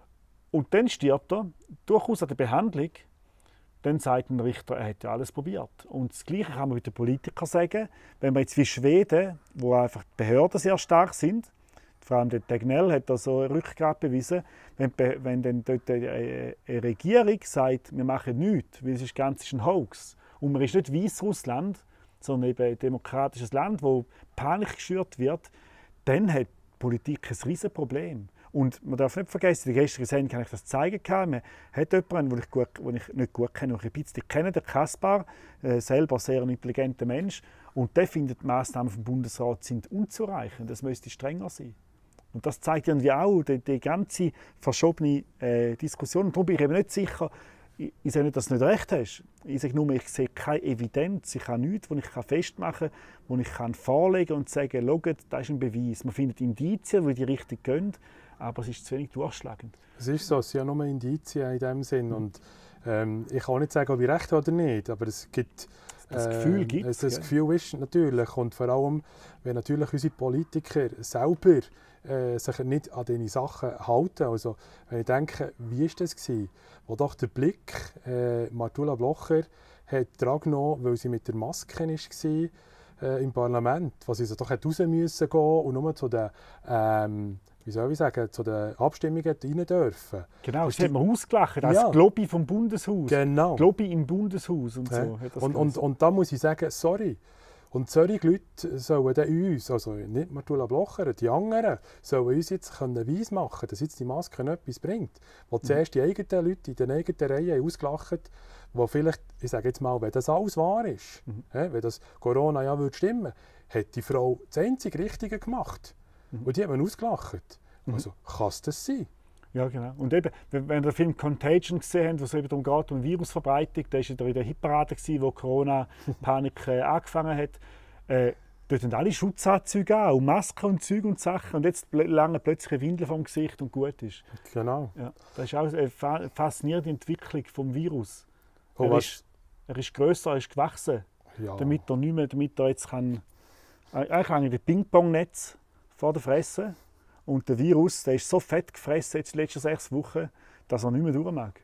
Und dann stirbt er, durchaus an der Behandlung. Dann sagt ein Richter, er hat ja alles probiert. Und das Gleiche kann man mit den Politikern sagen. Wenn man jetzt wie Schweden, wo einfach die Behörden sehr stark sind, vor allem der Tegnell hat da so eine Rückgrat bewiesen, wenn, wenn dann dort eine Regierung sagt, wir machen nichts, weil es ist ganz ein Hoax. Und man ist nicht Weißrussland, sondern eben ein demokratisches Land, wo Panik geschürt wird, dann hat die Politik ein riesiges Problem. Und man darf nicht vergessen, in der gestrigen Sendung kann ich das zeigen. Man hat jemanden, den ich, gut, den ich nicht gut kenne, den ich ein bisschen kenne, der Kaspar, äh, selber sehr ein intelligenter Mensch. Und der findet, die Massnahmen vom Bundesrat sind unzureichend. Das müsste strenger sein. Und das zeigt irgendwie auch die, die ganze verschobene äh, Diskussion. Und darum bin ich eben nicht sicher, ich, ich sage nicht, dass du nicht recht hast. Ich sage nur, ich sehe keine Evidenz, ich habe nichts, das ich festmachen kann, wo ich kann vorlegen kann und sagen, schaut, das ist ein Beweis. Man findet Indizien, die die Richtung gehen, aber es ist zu wenig durchschlagend. Es ist so, es sind ja nur Indizien in dem Sinn. Und, ähm, ich kann nicht sagen, ob ich recht habe oder nicht, aber es gibt... Das Gefühl äh, gibt es. Das Gefühl ist natürlich. Und vor allem, wenn natürlich unsere Politiker selber äh, sich nicht an diese Sachen halten. Also, wenn ich denke, wie war das gewesen, wo doch der Blick äh, Martula Blocher hat dran genommen, weil sie mit der Maske war äh, im Parlament, wo sie so doch raus müssen gehen und nur zu den, ähm, wie soll ich sagen, zu den Abstimmungen rein dürfen. Genau, das hat man ausgelacht, als Ja. Globi vom Bundeshaus. Genau. Globi im Bundeshaus und so. Ja. Hat das und, und, und da muss ich sagen, sorry. Und solche Leute sollen dann uns, also nicht Martula Blocher, die anderen, sollen uns jetzt weiss machen, dass jetzt die Maske etwas bringt. Wo zuerst die eigenen Leute in den eigenen Reihen ausgelacht, wo vielleicht, ich sage jetzt mal, wenn das alles wahr ist, Mhm. ja, wenn das Corona ja würde stimmen, hat die Frau das einzige Richtige gemacht. Mhm. Und die hat man ausgelacht. Mhm. Also kann es das sein? Ja, genau. Und eben, wenn wenn ihr den Film Contagion gesehen habt, wo es eben darum geht, um Virusverbreitung, da war in der Hitparade, wo Corona-Panik äh, angefangen hat. Äh, dort haben alle Schutzanzüge an, und Masken und Zeug und Sachen. Und jetzt lange plötzlich eine Windel vom Gesicht und gut ist. Genau. Ja, das ist auch eine fa- faszinierende Entwicklung des Virus. Oh, er, was? ist, er ist grösser, er ist gewachsen, Ja. damit er nicht mehr, damit er jetzt kann... Eigentlich ein Ping-Pong-Netz vor der Fresse. Und der Virus, der ist so fett gefressen jetzt die letzten sechs Wochen, dass er nicht mehr durch mag.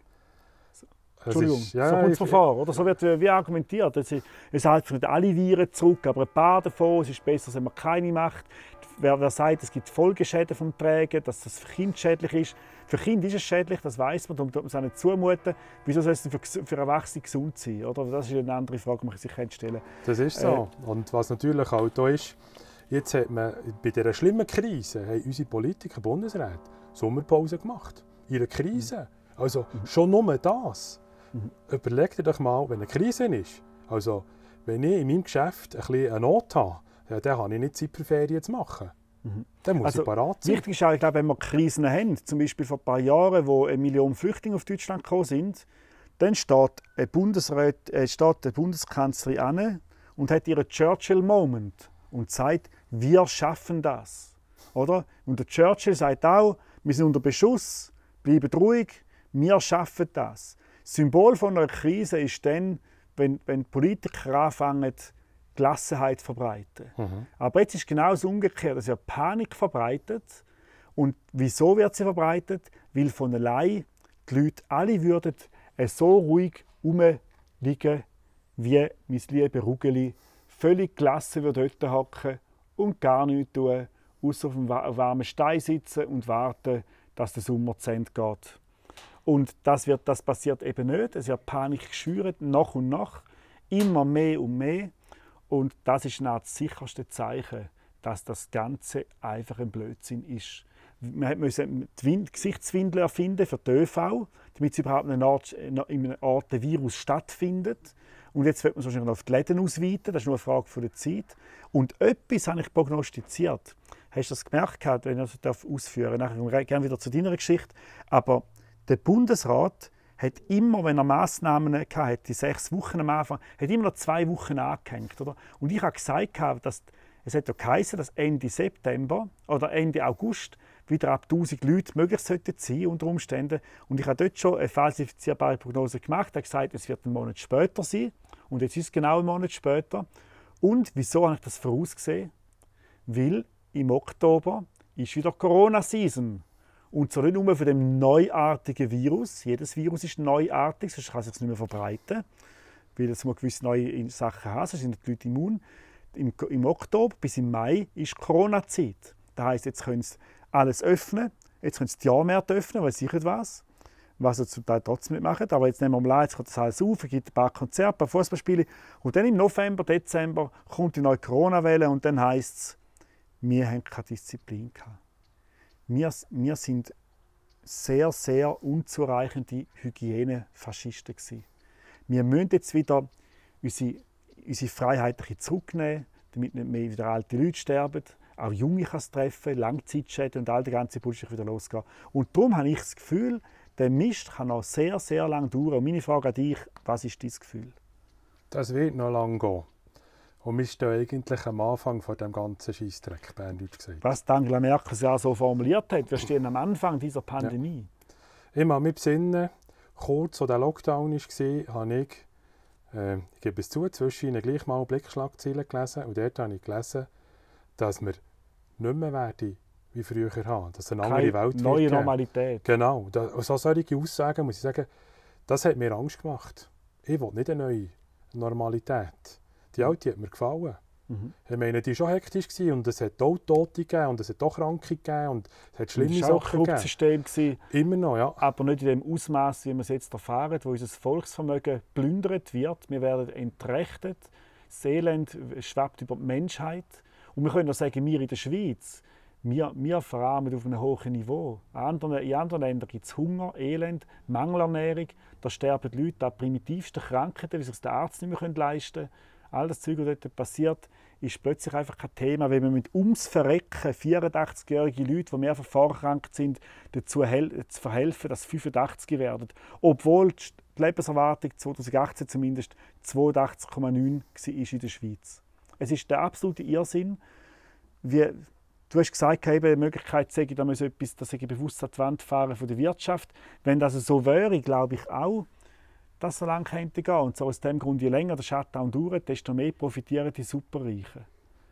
Es Entschuldigung, ist- ja, so kommt es ich- mir vor. Oder? So wird wie argumentiert. Es, es halten nicht alle Viren zurück, aber ein paar davon. Es ist besser, wenn man keine macht. Wer, wer sagt, es gibt Folgeschäden vom Tragen, dass das für Kinder schädlich ist. Für Kinder ist es schädlich, das weiß man, darum tut man es auch nicht zumuten. Wieso soll es denn für, für Erwachsene gesund sein? Oder? Das ist eine andere Frage, die man sich stellen kann. Das ist so. Und was natürlich auch da ist, jetzt hat man bei dieser schlimmen Krise haben unsere Politiker, Bundesräte, Sommerpause gemacht. In einer Krise. Also schon nur das. Mhm. Überleg dir doch mal, wenn eine Krise ist. Also, wenn ich in meinem Geschäft ein bisschen eine Not habe, ja, dann habe ich nicht Zeit für Ferien zu machen. Mhm. Dann muss Also, ich parat sein. Wichtig ist auch, ich glaube, wenn wir Krisen haben, zum Beispiel vor ein paar Jahren, wo eine Million Flüchtlinge auf Deutschland gekommen sind, dann steht eine, Bundesrat, äh, steht eine Bundeskanzlerin an und hat ihren Churchill-Moment und sagt, wir schaffen das. Oder? Und der Churchill sagt auch, wir sind unter Beschuss, bleiben ruhig, wir schaffen das. Das Symbol von einer Krise ist dann, wenn, wenn Politiker anfangen, Gelassenheit zu verbreiten. Mhm. Aber jetzt ist genau das Umgekehrte. Es wird Panik verbreitet. Und wieso wird sie verbreitet? Weil von allein die Leute alle würden so ruhig rumliegen, wie mein liebes Rugeli. Völlig gelassen würde dort hocken und gar nichts tun, außer auf einem warmen Stein sitzen und warten, dass der Sommer zu Ende geht. Und das, wird, das passiert eben nicht. Es wird Panik geschürt, nach und nach. immer mehr und mehr. Und das ist das sicherste Zeichen, dass das Ganze einfach ein Blödsinn ist. Man musste die Gesichtswindel erfinden für die ÖV, damit es überhaupt in einem Ort, in einem Ort der Virus stattfindet. Und jetzt wird man es wahrscheinlich noch auf die Läden ausweiten, das ist nur eine Frage von der Zeit. Und etwas habe ich prognostiziert. Hast du das gemerkt, wenn ich das ausführen darf? Nachher komme ich gerne wieder zu deiner Geschichte. Aber der Bundesrat hat immer, wenn er Massnahmen hatte, die sechs Wochen am Anfang, hat immer noch zwei Wochen angehängt. Oder? Und ich habe gesagt, dass es hat ja geheißen, dass Ende September oder Ende August wieder ab tausend Leute möglich sollten sein unter Umständen. Und ich habe dort schon eine falsifizierbare Prognose gemacht. Ich habe gesagt, es wird einen Monat später sein. Und jetzt ist es genau einen Monat später. Und wieso habe ich das vorausgesehen? Weil im Oktober ist wieder Corona-Season. Und zwar nicht nur von dem neuartigen Virus. Jedes Virus ist neuartig, sonst kann es sich nicht mehr verbreiten. Weil es gewisse neue Sachen haben, sonst sind die Leute immun. Im, Im Oktober bis im Mai ist Corona-Zeit. Das heisst, jetzt können sie alles öffnen. Jetzt können sie die Jahrmärkte öffnen, weil sicher was. Was sie zum Teil trotzdem nicht machen. Aber jetzt nehmen wir mal, jetzt kommt das alles auf, es gibt ein paar Konzerte, ein paar Fußballspiele. Und dann im November, Dezember kommt die neue Corona-Welle und dann heisst es, wir haben keine Disziplin gehabt. Wir, wir sind sehr, sehr unzureichende Hygienefaschisten gewesen. Wir müssen jetzt wieder unsere, unsere Freiheiten zurücknehmen, damit nicht mehr wieder alte Leute sterben. Auch Junge kann es treffen, Langzeitschäden und all die ganze Bullshit wieder losgehen. Und darum habe ich das Gefühl, der Mist kann noch sehr, sehr lange dauern. Und meine Frage an dich, was ist dein Gefühl? Das wird noch lange gehen. Und wir stehen eigentlich am Anfang von dem ganzen Scheissdreck, Berndeutsch gesagt. Was Angela Merkel ja so formuliert hat, wir stehen am Anfang dieser Pandemie. Ja. Ich kann mich besinnen, kurz als der Lockdown war, habe ich, äh, ich gebe es zu, zwischen ihnen gleich mal Blickschlagzeilen gelesen. Und dort habe ich gelesen, dass wir nicht mehr werden wie früher haben. Dass es eine andere Keine Welt neue wird Normalität. Genau. Da, so solche Aussagen, muss ich sagen, das hat mir Angst gemacht. Ich will nicht eine neue Normalität. Die alte hat mir gefallen. Mhm. Ich meine, die war schon hektisch und es hat auch Tote gegeben und es hat auch Kranke gegeben und es hat schlimme Sachen gegeben. Es war auch ein korruptes System. Immer noch, ja. Aber nicht in dem Ausmaß, wie wir es jetzt erfahren, wo unser Volksvermögen plündert wird. Wir werden entrechtet. Das Elend schwebt über die Menschheit. Und wir können auch sagen, wir in der Schweiz, wir, wir verarmen auf einem hohen Niveau. In anderen, in anderen Ländern gibt es Hunger, Elend, Mangelernährung. Da sterben die Leute an primitivsten Krankheiten, wie sich der Arzt nicht mehr leisten kann. All das Zeug, was dort passiert, ist plötzlich einfach kein Thema, weil wir mit ums Verrecken vierundachtzigjährige Leute, die mehrfach vorerkrankt sind, dazu zu verhelfen, dass sie fünfundachtzig werden. Obwohl die Lebenserwartung zweitausendachtzehn zumindest zweiundachtzig Komma neun war in der Schweiz. Es ist der absolute Irrsinn. Wie, du hast gesagt, die Möglichkeit sei, da muss etwas, dass ich bewusst an die Wand fahren von der Wirtschaft. Wenn das so wäre, glaube ich auch, dass so lange könnte gehen. Und so aus dem Grund, je länger der Shutdown dauert, desto mehr profitieren die Superreichen.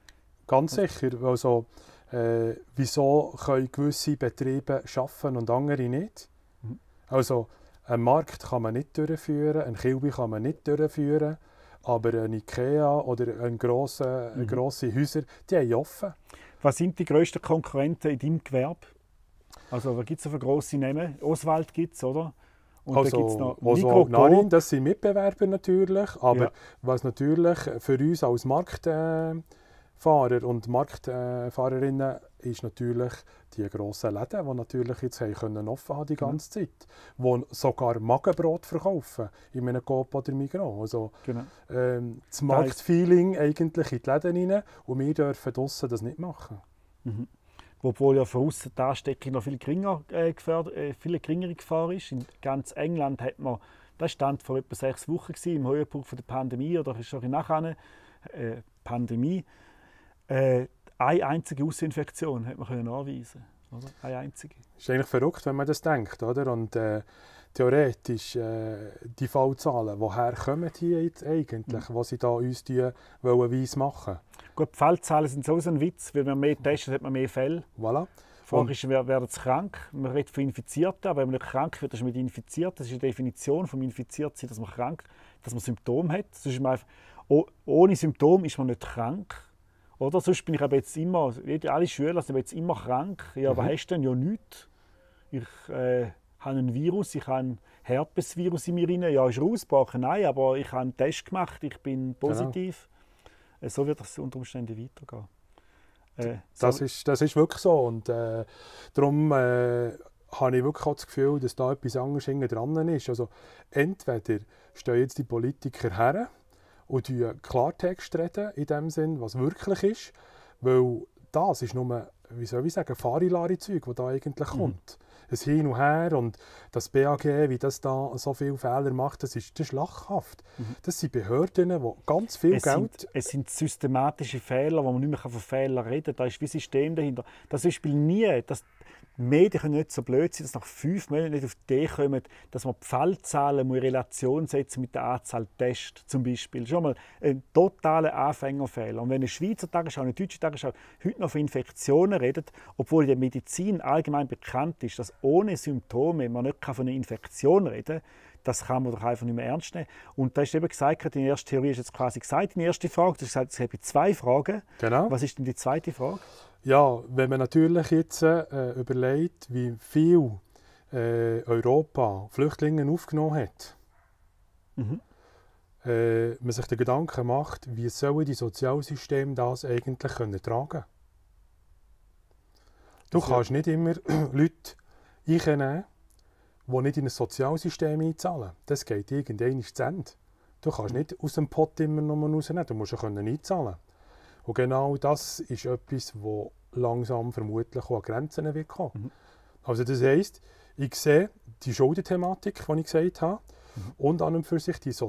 Ganz sicher. Also, äh, wieso können gewisse Betriebe arbeiten und andere nicht? Mhm. Also, einen Markt kann man nicht durchführen, einen Kilby kann man nicht durchführen, aber ein IKEA oder ein grosse, mhm. grosse Häuser, die haben offen. Was sind die grössten Konkurrenten in deinem Gewerbe? Also, was gibt es für grosse Namen? Oswald gibt es, oder? Und also, dann gibt's noch also nein, das sind Mitbewerber natürlich, aber ja. Was natürlich für uns als Marktfahrer äh, und Marktfahrerinnen ist natürlich die grossen Läden, die natürlich jetzt haben können offen haben die ganze ja. Zeit, die sogar Magenbrot verkaufen in einem Coop oder Migros. Also genau. ähm, das Marktfeeling eigentlich in die Läden rein und wir dürfen draussen das nicht machen. Mhm. Obwohl ja von außen die Ansteckung noch viel, geringer, äh, gefährd, äh, viel geringere Gefahr ist. In ganz England hat man, das stand vor etwa sechs Wochen gewesen, im Höhepunkt der Pandemie oder ist schon nachher äh, Pandemie, äh, eine einzige Ausinfektion hat man können nachweisen, oder? Eine einzige. Das ist eigentlich verrückt, wenn man das denkt, oder? Und äh, theoretisch äh, die Fallzahlen, woher kommen die jetzt eigentlich, mhm. was sie da uns die wollen weiss machen? Gut, die Fallzahlen sind sowieso ein Witz, weil wenn man mehr testet, hat man mehr Fälle. Voilà. Vorher ist, werden sie krank. Man redet von Infizierten, aber wenn man nicht krank wird, ist man nicht infiziert. Das ist die Definition vom Infiziertsein, dass man krank, dass man Symptome hat. Sonst ist man einfach, oh, ohne Symptom ist man nicht krank. Oder? Sonst bin ich aber jetzt immer, alle Schüler sind jetzt immer krank. Ja, mhm. was hast du denn? Ja, nichts. Ich äh, habe ein Virus, ich habe Herpesvirus in mir rein. Ja, ist er ausgebrochen? Nein, aber ich habe einen Test gemacht, ich bin positiv. Genau. So wird es unter Umständen weitergehen. Äh, so. das, ist, das ist wirklich so. Und äh, darum äh, habe ich wirklich auch das Gefühl, dass da etwas anderes hinten dran ist. Also, entweder stehen jetzt die Politiker her und reden Klartext reden, in dem Sinn, was wirklich ist, weil das ist nur, wie soll ich sagen, Farilari-Zeug, das da eigentlich Mhm. kommt. Es Hin und Her und das B A G, wie das da so viele Fehler macht, das ist, das ist lachhaft. Mhm. Das sind Behörden, die ganz viel Es Geld... sind, es sind systematische Fehler, wo man nicht mehr von Fehlern reden kann. Da ist wie ein System dahinter. Das ist nie, das, die Medien können nicht so blöd sein, dass nach fünf Monaten nicht auf die Idee kommen, dass man die Fallzahlen in Relation setzen mit der Anzahl Tests zum Beispiel. Schon mal ein totaler Anfängerfehler. Und wenn eine Schweizer Tagesschau, eine deutsche Tagesschau heute noch von Infektionen redet, obwohl in der Medizin allgemein bekannt ist, dass ohne Symptome man nicht von einer Infektion reden kann, das kann man doch einfach nicht mehr ernst nehmen. Und da ist eben gesagt, die erste Theorie ist jetzt quasi gesagt, die erste Frage, du hast gesagt, es habe zwei Fragen. Genau. Was ist denn die zweite Frage? Ja, wenn man natürlich jetzt äh, überlegt, wie viel äh, Europa Flüchtlinge aufgenommen hat, Mhm. äh, man sich den Gedanken macht, wie sollen die Sozialsysteme das eigentlich können tragen? Du Das kannst nicht immer Leute einnehmen, die nicht in ein Sozialsystem einzahlen. Das geht irgendwann zu Ende. Du kannst nicht aus dem Pott immer nur rausnehmen, du musst ja einzahlen. Und genau das ist etwas, das langsam vermutlich auch an Grenzen wird kommen. Mhm. Also das heisst, ich sehe die Schuldenthematik, die ich gesagt habe, mhm. und an und für sich die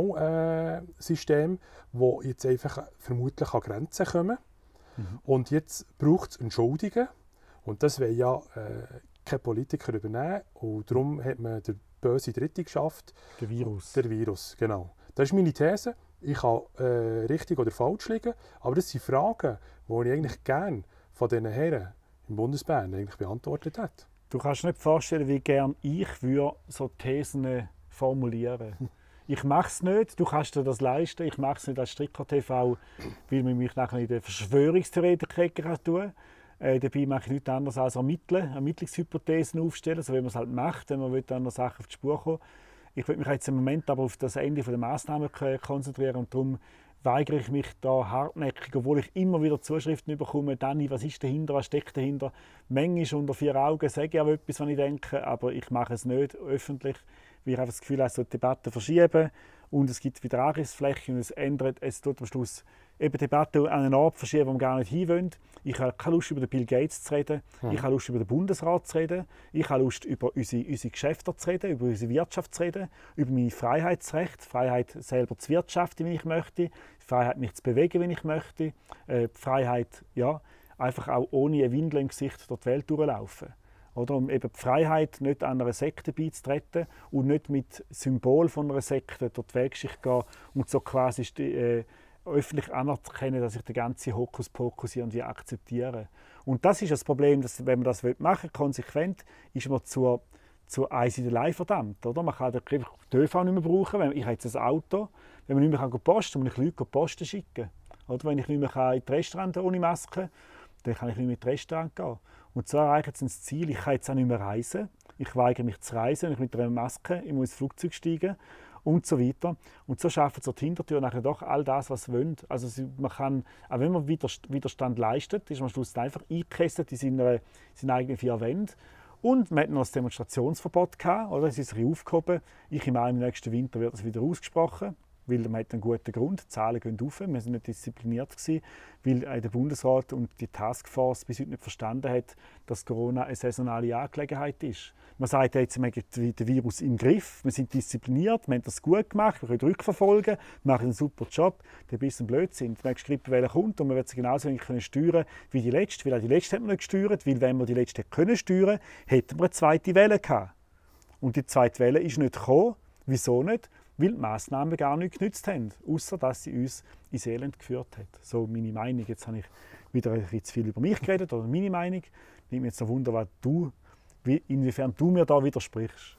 Sozialsysteme, die jetzt einfach vermutlich an Grenzen kommen. Mhm. Und jetzt braucht es Entschuldigungen. Und das will ja äh, kein Politiker übernehmen. Und darum hat man den böse Dritte geschafft. Der Virus. Der Virus, genau. Das ist meine These. Ich kann äh, richtig oder falsch liegen, aber das sind Fragen, die ich eigentlich gerne von diesen Herren im Bundesbern eigentlich beantwortet hätte. Du kannst dir nicht vorstellen, wie gerne ich würde so Thesen formulieren. Ich mache es nicht, du kannst dir das leisten. Ich mache es nicht als Stricker T V, weil man mich nachher in den Verschwörungstheoretiker tun kann. Äh, dabei mache ich nichts anderes als ermitteln, Ermittlungshypothesen aufstellen, so wie man es halt macht, wenn man will, an der Sache auf die Spur kommen. Ich will mich jetzt im Moment aber auf das Ende der Massnahmen konzentrieren und darum weigere ich mich da hartnäckig, obwohl ich immer wieder Zuschriften bekomme, Dani, was ist dahinter, was steckt dahinter. Manchmal unter vier Augen sage ich auch etwas, was ich denke, aber ich mache es nicht öffentlich, weil ich einfach das Gefühl habe, so die Debatte verschieben und es gibt wieder Angriffsflächen und es ändert, es tut am Schluss eben die Debatte an einen Ort verschieben, wo wir gar nicht hin wollen. Ich habe keine Lust, über den Bill Gates zu reden. Mhm. Ich habe Lust, über den Bundesrat zu reden. Ich habe Lust, über unsere, unsere Geschäfte zu reden, über unsere Wirtschaft zu reden, über meine Freiheitsrechte, Freiheit selber zu wirtschaften, wie ich möchte, die Freiheit, mich zu bewegen, wie ich möchte, äh, die Freiheit, ja, einfach auch ohne eine Windel im Gesicht durch die Welt durchlaufen. Oder um eben die Freiheit nicht an einer Sekte beizutreten und nicht mit Symbol von einer Sekte durch die Weltgeschichte gehen und so quasi äh, öffentlich anerkennen, dass ich den ganzen Hokuspokus irgendwie akzeptiere. Und das ist das Problem, dass, wenn man das machen will, konsequent, ist man zur, zur Einsiedelei verdammt. Oder? Man kann den Ö V nicht mehr brauchen. Ich habe jetzt ein Auto, wenn man nicht mehr posten kann, muss ich Leute posten schicken. Oder wenn ich nicht mehr in die Restaurants ohne Maske, dann kann ich nicht mehr in die Restaurants gehen. Und so erreichen sie das Ziel, ich kann jetzt auch nicht mehr reisen. Ich weigere mich zu reisen, wenn ich mit einer Maske, ich muss ins Flugzeug steigen und so weiter. Und so schaffen sie zur Hintertür nachher doch all das, was sie wollen. Also sie, man kann, auch wenn man Widerstand leistet, ist man am Schluss einfach eingekesselt in seinen, seinen eigenen vier Wänden. Und man hat noch das Demonstrationsverbot gehabt, oder? Es ist aufgehoben. Ich im nächsten Winter wird das wieder ausgesprochen, weil man hat einen guten Grund. Die Zahlen gehen rauf. Wir waren nicht diszipliniert gewesen, weil der Bundesrat und die Taskforce bis heute nicht verstanden hat, dass Corona eine saisonale Angelegenheit ist. Man sagt jetzt, wir haben den Virus im Griff, wir sind diszipliniert, wir haben das gut gemacht, wir können rückverfolgen, wir machen einen super Job. Der ist ein Blödsinn. Die nächste Grippewelle kommt und man wird sie genauso wenig können steuern wie die letzte. Weil auch die letzte hat man nicht gesteuert, weil wenn wir die letzte können steuern, hätten wir eine zweite Welle gehabt. Und die zweite Welle ist nicht gekommen. Wieso nicht? Weil die Massnahmen gar nichts genützt haben, außer dass sie uns ins Elend geführt hat. So meine Meinung. Jetzt habe ich wieder ein bisschen zu viel über mich geredet, oder meine Meinung. Nimmt mich jetzt noch Wunder, was du, wie, inwiefern du mir da widersprichst.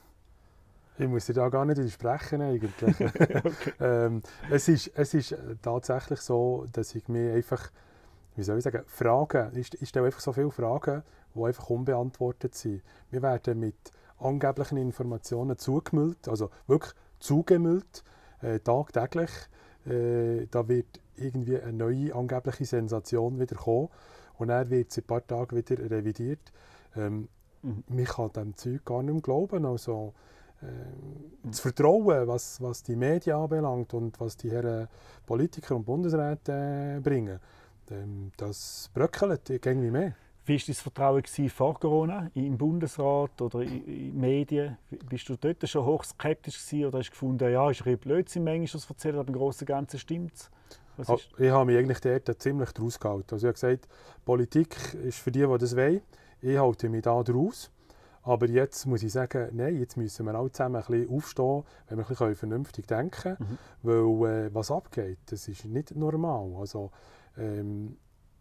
Ich muss dir da gar nicht widersprechen eigentlich. Okay. ähm, es, ist, es ist tatsächlich so, dass ich mir einfach, wie soll ich sagen, Fragen, ich, ich stelle einfach so viele Fragen, die einfach unbeantwortet sind. Wir werden mit angeblichen Informationen zugemüllt, also wirklich zugemüllt, äh, tagtäglich. Äh, da wird irgendwie eine neue angebliche Sensation wieder kommen und dann wird sie ein paar Tage wieder revidiert. Ähm, mhm. Man kann diesem Zeug gar nicht mehr glauben. Also, äh, mhm. Das Vertrauen, was, was die Medien anbelangt und was die Herren Politiker und Bundesräte äh, bringen, ähm, das bröckelt irgendwie mehr. Wie war dein Vertrauen vor Corona im Bundesrat oder in den Medien? Bist du dort schon hochskeptisch gewesen oder hast du gefunden, ja, ist ein bisschen Blödsinn, manchmal, was erzählt, aber im Großen und Ganzen stimmt es? Also, ich habe mich eigentlich dort ziemlich daraus gehalten. Also ich habe gesagt, Politik ist für die, die das wollen. Ich halte mich da draus. Aber jetzt muss ich sagen, nein, jetzt müssen wir alle zusammen ein bisschen aufstehen, wenn wir ein bisschen vernünftig denken können. Mhm. Weil äh, was abgeht, das ist nicht normal. Also, ähm,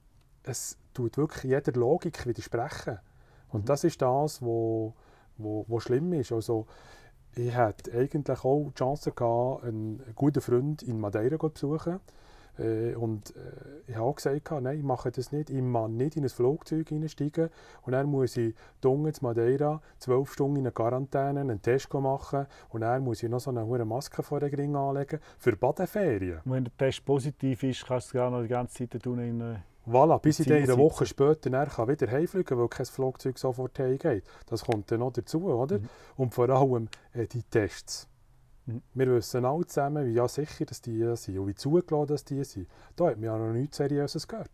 es tut wirklich jeder Logik widersprechen. Und mhm. das ist das, was wo, wo, wo schlimm ist. Also, ich hatte eigentlich auch die Chance gehabt, einen guten Freund in Madeira zu besuchen. Äh, und äh, ich habe auch gesagt, nein, ich mache das nicht. Ich mag nicht in ein Flugzeug hineinsteigen. Und dann muss ich in Madeira zwölf Stunden in eine Quarantäne, einen Test machen. Und dann muss ich noch so eine hohe Maske vor den Ring anlegen für Badeferien. Und wenn der Test positiv ist, kannst du gar noch die ganze Zeit tun in eine Voilà, bis ich dann eine Woche später kann wieder heimfliegen, weil kein Flugzeug sofort heimgeht. Das kommt dann noch dazu, oder? Mhm. Und vor allem äh, die Tests. Mhm. Wir wissen alle zusammen, wie ja sicher dass die sind und wie zugelassen dass die sind. Da hat man ja noch nichts Seriöses gehört.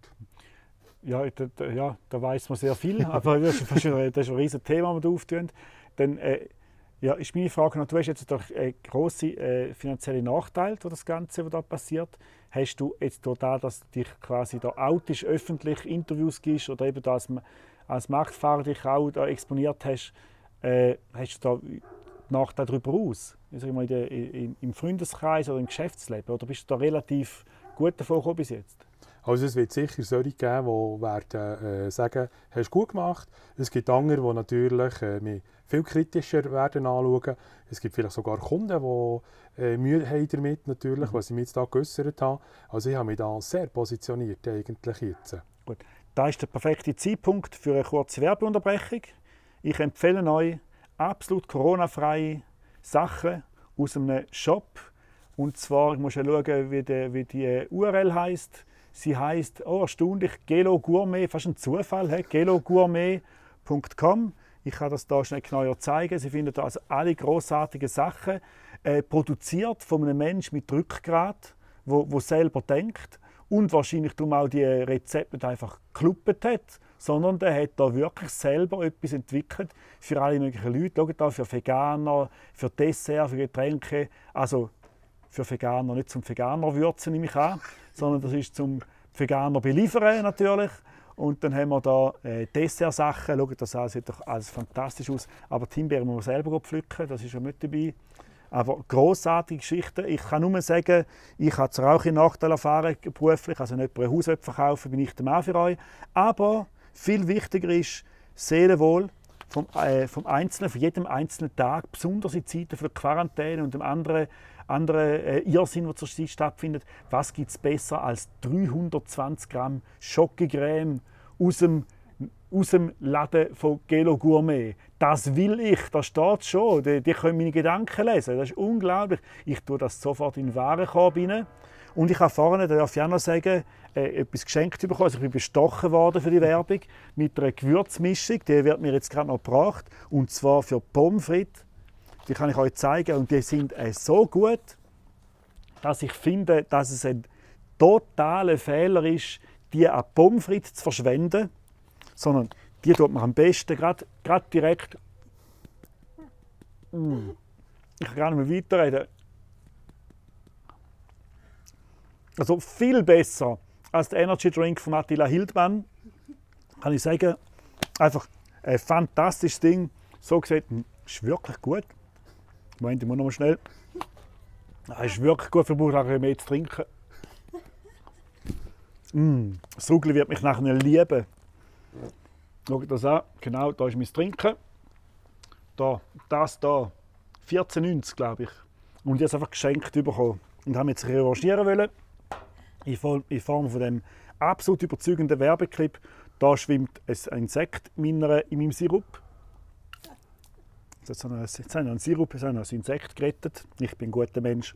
Ja, da, da, ja, da weiss man sehr viel, aber das ist ein, das ist ein riesiges Thema, das wir auftun. Dann äh, ja, ist meine Frage noch, du hast jetzt durch äh, grosse äh, finanzielle Nachteile durch das Ganze, was da passiert. Hast du jetzt durch das, dass du dich quasi da outest, öffentlich Interviews gibst oder eben als, als Marktfahrer dich auch da exponiert hast, äh, hast du da Nachteile darüber aus? Also in der, in, im Freundeskreis oder im Geschäftsleben? Oder bist du da relativ gut davon gekommen bis jetzt? Also es wird sicher solche geben, die werden, äh, sagen, hast du gut gemacht. Es gibt andere, die natürlich äh, mich viel kritischer werden anschauen. Es gibt vielleicht sogar Kunden, die äh, Mühe haben damit, natürlich, mhm. was ich mir jetzt da geäussert habe. Also ich habe mich da sehr positioniert eigentlich jetzt. Gut, das ist der perfekte Zeitpunkt für eine kurze Werbeunterbrechung. Ich empfehle euch absolut coronafreie Sachen aus einem Shop. Und zwar, ich muss ja schauen, wie die, wie die U R L heisst. Sie heisst, oh erstaunlich, Gelo Gourmet, fast ein Zufall, he? gelo gourmet punkt com. Ich kann das hier schnell genauer zeigen. Sie finden da also alle grossartigen Sachen, äh, produziert von einem Menschen mit Rückgrat, wo, wo selber denkt und wahrscheinlich darum auch die Rezepte nicht einfach gekluppt hat, sondern der hat da wirklich selber etwas entwickelt für alle möglichen Leute. Schaut da, für Veganer, für Dessert, für Getränke, also für Veganer, nicht zum Veganer würzen, nehme ich an, sondern das ist zum Veganer beliefern natürlich. Und dann haben wir da äh, Dessert-Sachen. Schaut das an, sieht doch alles fantastisch aus. Aber die Himbeeren muss man selber pflücken, das ist ja nicht dabei. Aber grossartige Geschichten. Ich kann nur sagen, ich habe zwar auch einen Nachteil erfahren beruflich, also nicht ein Haus verkaufen, bin ich der Mann für euch. Aber viel wichtiger ist Seelenwohl vom, äh, vom Einzelnen, von jedem einzelnen Tag, besonders in Zeiten für Quarantäne und dem anderen andere äh, Irrsinn, der zur Zeit stattfindet. Was gibt es besser als dreihundertzwanzig Gramm Schokocreme aus dem, aus dem Laden von Gelo Gourmet? Das will ich, das steht schon. Die, die können meine Gedanken lesen. Das ist unglaublich. Ich tue das sofort in den Warenkorb rein. Und ich habe vorne, da darf ich auch noch sagen, äh, etwas geschenkt bekommen. Also ich bin bestochen worden für die Werbung mit einer Gewürzmischung. Die wird mir jetzt gerade noch gebracht. Und zwar für Pommes frites. Die kann ich euch zeigen und die sind äh, so gut, dass ich finde, dass es ein totaler Fehler ist, die an Pommes frites zu verschwenden, sondern die tut man am besten gerade direkt. Mm. Ich kann gar nicht mehr weiterreden. Also viel besser als der Energy Drink von Attila Hildmann, kann ich sagen. Einfach ein fantastisches Ding. So gesehen, ist wirklich gut. Moment, ich muss noch mal schnell. Das ist wirklich gut, verbraucht auch mehr zu trinken. Mm, das Rugli wird mich nachher lieben. Schaut das an. Genau, da ist mein Trinken. Da, das hier. vierzehn neunzig, glaube ich. Und ich habe es einfach geschenkt bekommen. Und habe jetzt revanchieren wollen. In Form von dem absolut überzeugenden Werbeclip. Da schwimmt ein Insekt in meinem Sirup. Jetzt habe ich noch einen Sirup, jetzt habe ich noch ein Insekt gerettet. Ich bin ein guter Mensch.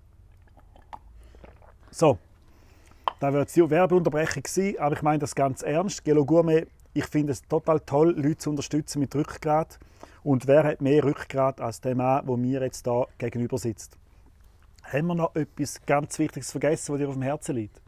So, das war die Werbeunterbrechung, aber ich meine das ganz ernst. Gelo Gourmet, ich finde es total toll, Leute zu unterstützen mit Rückgrat. Und wer hat mehr Rückgrat als der Mann, der mir jetzt hier gegenüber sitzt? Haben wir noch etwas ganz Wichtiges vergessen, was dir auf dem Herzen liegt?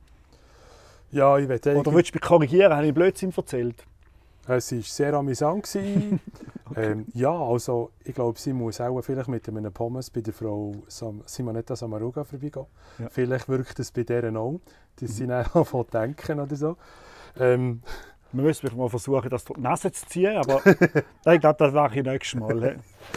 Ja, ich will Oder willst du mich korrigieren? Habe ich Blödsinn erzählt? Es war sehr amüsant. Okay. ähm, ja, also ich glaube, sie muss auch vielleicht mit einem Pommes bei der Frau Sam Simonetta Samaruga vorbeigehen. Ja. Vielleicht wirkt es bei deren auch, dass mhm. sie dann anfangen zu denken oder so. Ähm, Wir müssen mal versuchen, das durch die Nase zu ziehen, aber ich glaube, das mache ich nächstes Mal.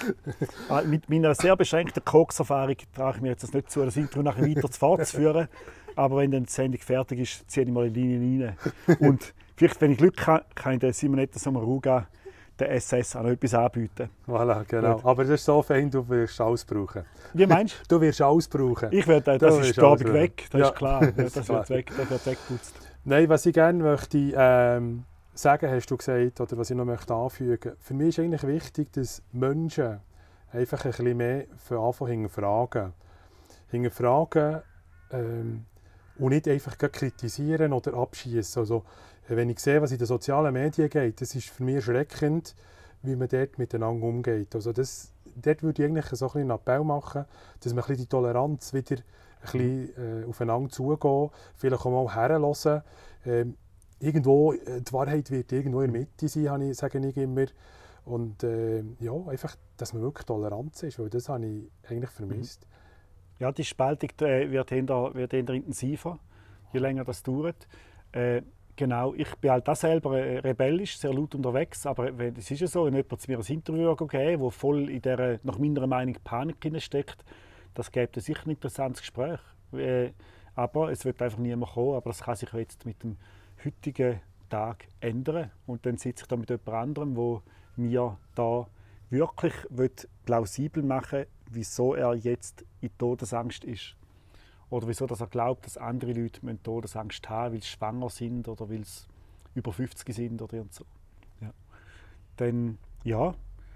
Mit meiner sehr beschränkten Koks-Erfahrung traue ich mir jetzt das nicht zu, das Intro nachher weiter fortzuführen. Aber wenn dann die Sendung fertig ist, ziehe ich mal in die Linie rein. Und vielleicht, wenn ich Glück habe, kann ich der Simonetta Samaruga, der S S, auch noch etwas anbieten. Voilà, genau. Gut. Aber das ist so fein, du wirst alles brauchen. Wie meinst du? Du wirst alles brauchen. Ich werde, das du ist Abend weg, das ja. ist klar. Ja, das, das wird weg, das wird weggeputzt. Nein, was ich gerne möchte ähm, sagen, hast du gesagt, oder was ich noch möchte anfügen. Für mich ist eigentlich wichtig, dass Menschen einfach ein bisschen mehr von Anfang hinterfragen. Hinterfragen ähm, und nicht einfach kritisieren oder abschießen. Also, wenn ich sehe, was in den sozialen Medien geht, das ist für mich erschreckend, wie man dort miteinander umgeht. Also das, dort würde ich eigentlich so ein einen Appell machen, dass man ein bisschen die Toleranz wieder ein bisschen, äh, aufeinander zugehen, vielleicht auch mal herhören. Ähm, irgendwo, die Wahrheit wird irgendwo in der Mitte sein, sage ich immer. Und äh, ja, einfach, dass man wirklich Toleranz ist, weil das habe ich eigentlich vermisst. Ja, die Spaltung äh, wird eher, wird eher intensiver, je länger das dauert. Äh, Genau, ich bin halt auch selber rebellisch, sehr laut unterwegs, aber es ist ja so, wenn jemand zu mir ein Interview gegeben, wo voll in dieser, nach meiner Meinung, Panik steckt, das gäbe sicher ein interessantes Gespräch. Äh, aber es wird einfach niemand kommen, aber das kann sich jetzt mit dem heutigen Tag ändern. Und dann sitze ich da mit jemand anderem, der mir da wirklich plausibel machen will, wieso er jetzt in Todesangst ist. Oder wieso dass er glaubt, dass andere Leute Todesangst haben, weil sie schwanger sind oder weil sie über fünfzig sind oder so. Ja. Dann, ja,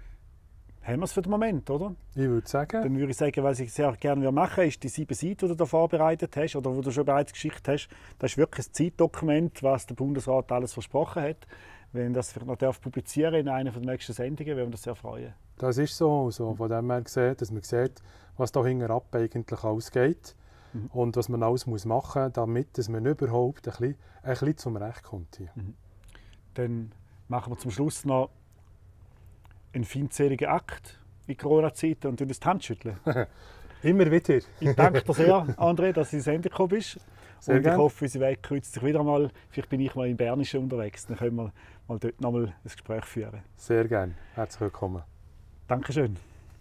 haben wir es für den Moment, oder? Ich würde sagen. Dann würde ich sagen, was ich sehr gerne machen würde, ist die sieben Seiten, die du da vorbereitet hast oder die du schon bereits geschickt hast. Das ist wirklich ein Zeitdokument, was der Bundesrat alles versprochen hat. Wenn das vielleicht noch darf publizieren in einer der nächsten Sendungen, würde mich das sehr freuen. Das ist so, so von dem her gesehen, dass man sieht, was da hinterab eigentlich ausgeht. Mhm. Und was man alles muss machen muss, damit dass man überhaupt ein bisschen, ein bisschen zum Recht kommt. Hier. Mhm. Dann machen wir zum Schluss noch einen feindseligen Akt in Corona-Zeiten und das die Hand schütteln. Immer wieder. Ich danke dir sehr, André, dass du in die Sendung gekommen bist. Sehr und gern. Ich hoffe, unser Weg kreuzt sich wieder mal. Vielleicht bin ich mal im Bernischen unterwegs. Dann können wir mal dort noch mal ein Gespräch führen. Sehr gerne. Herzlich willkommen. Dankeschön.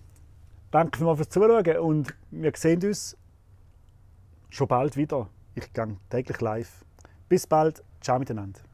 Danke vielmals fürs Zuschauen und wir sehen uns schon bald wieder. Ich gehe täglich live. Bis bald. Ciao miteinander.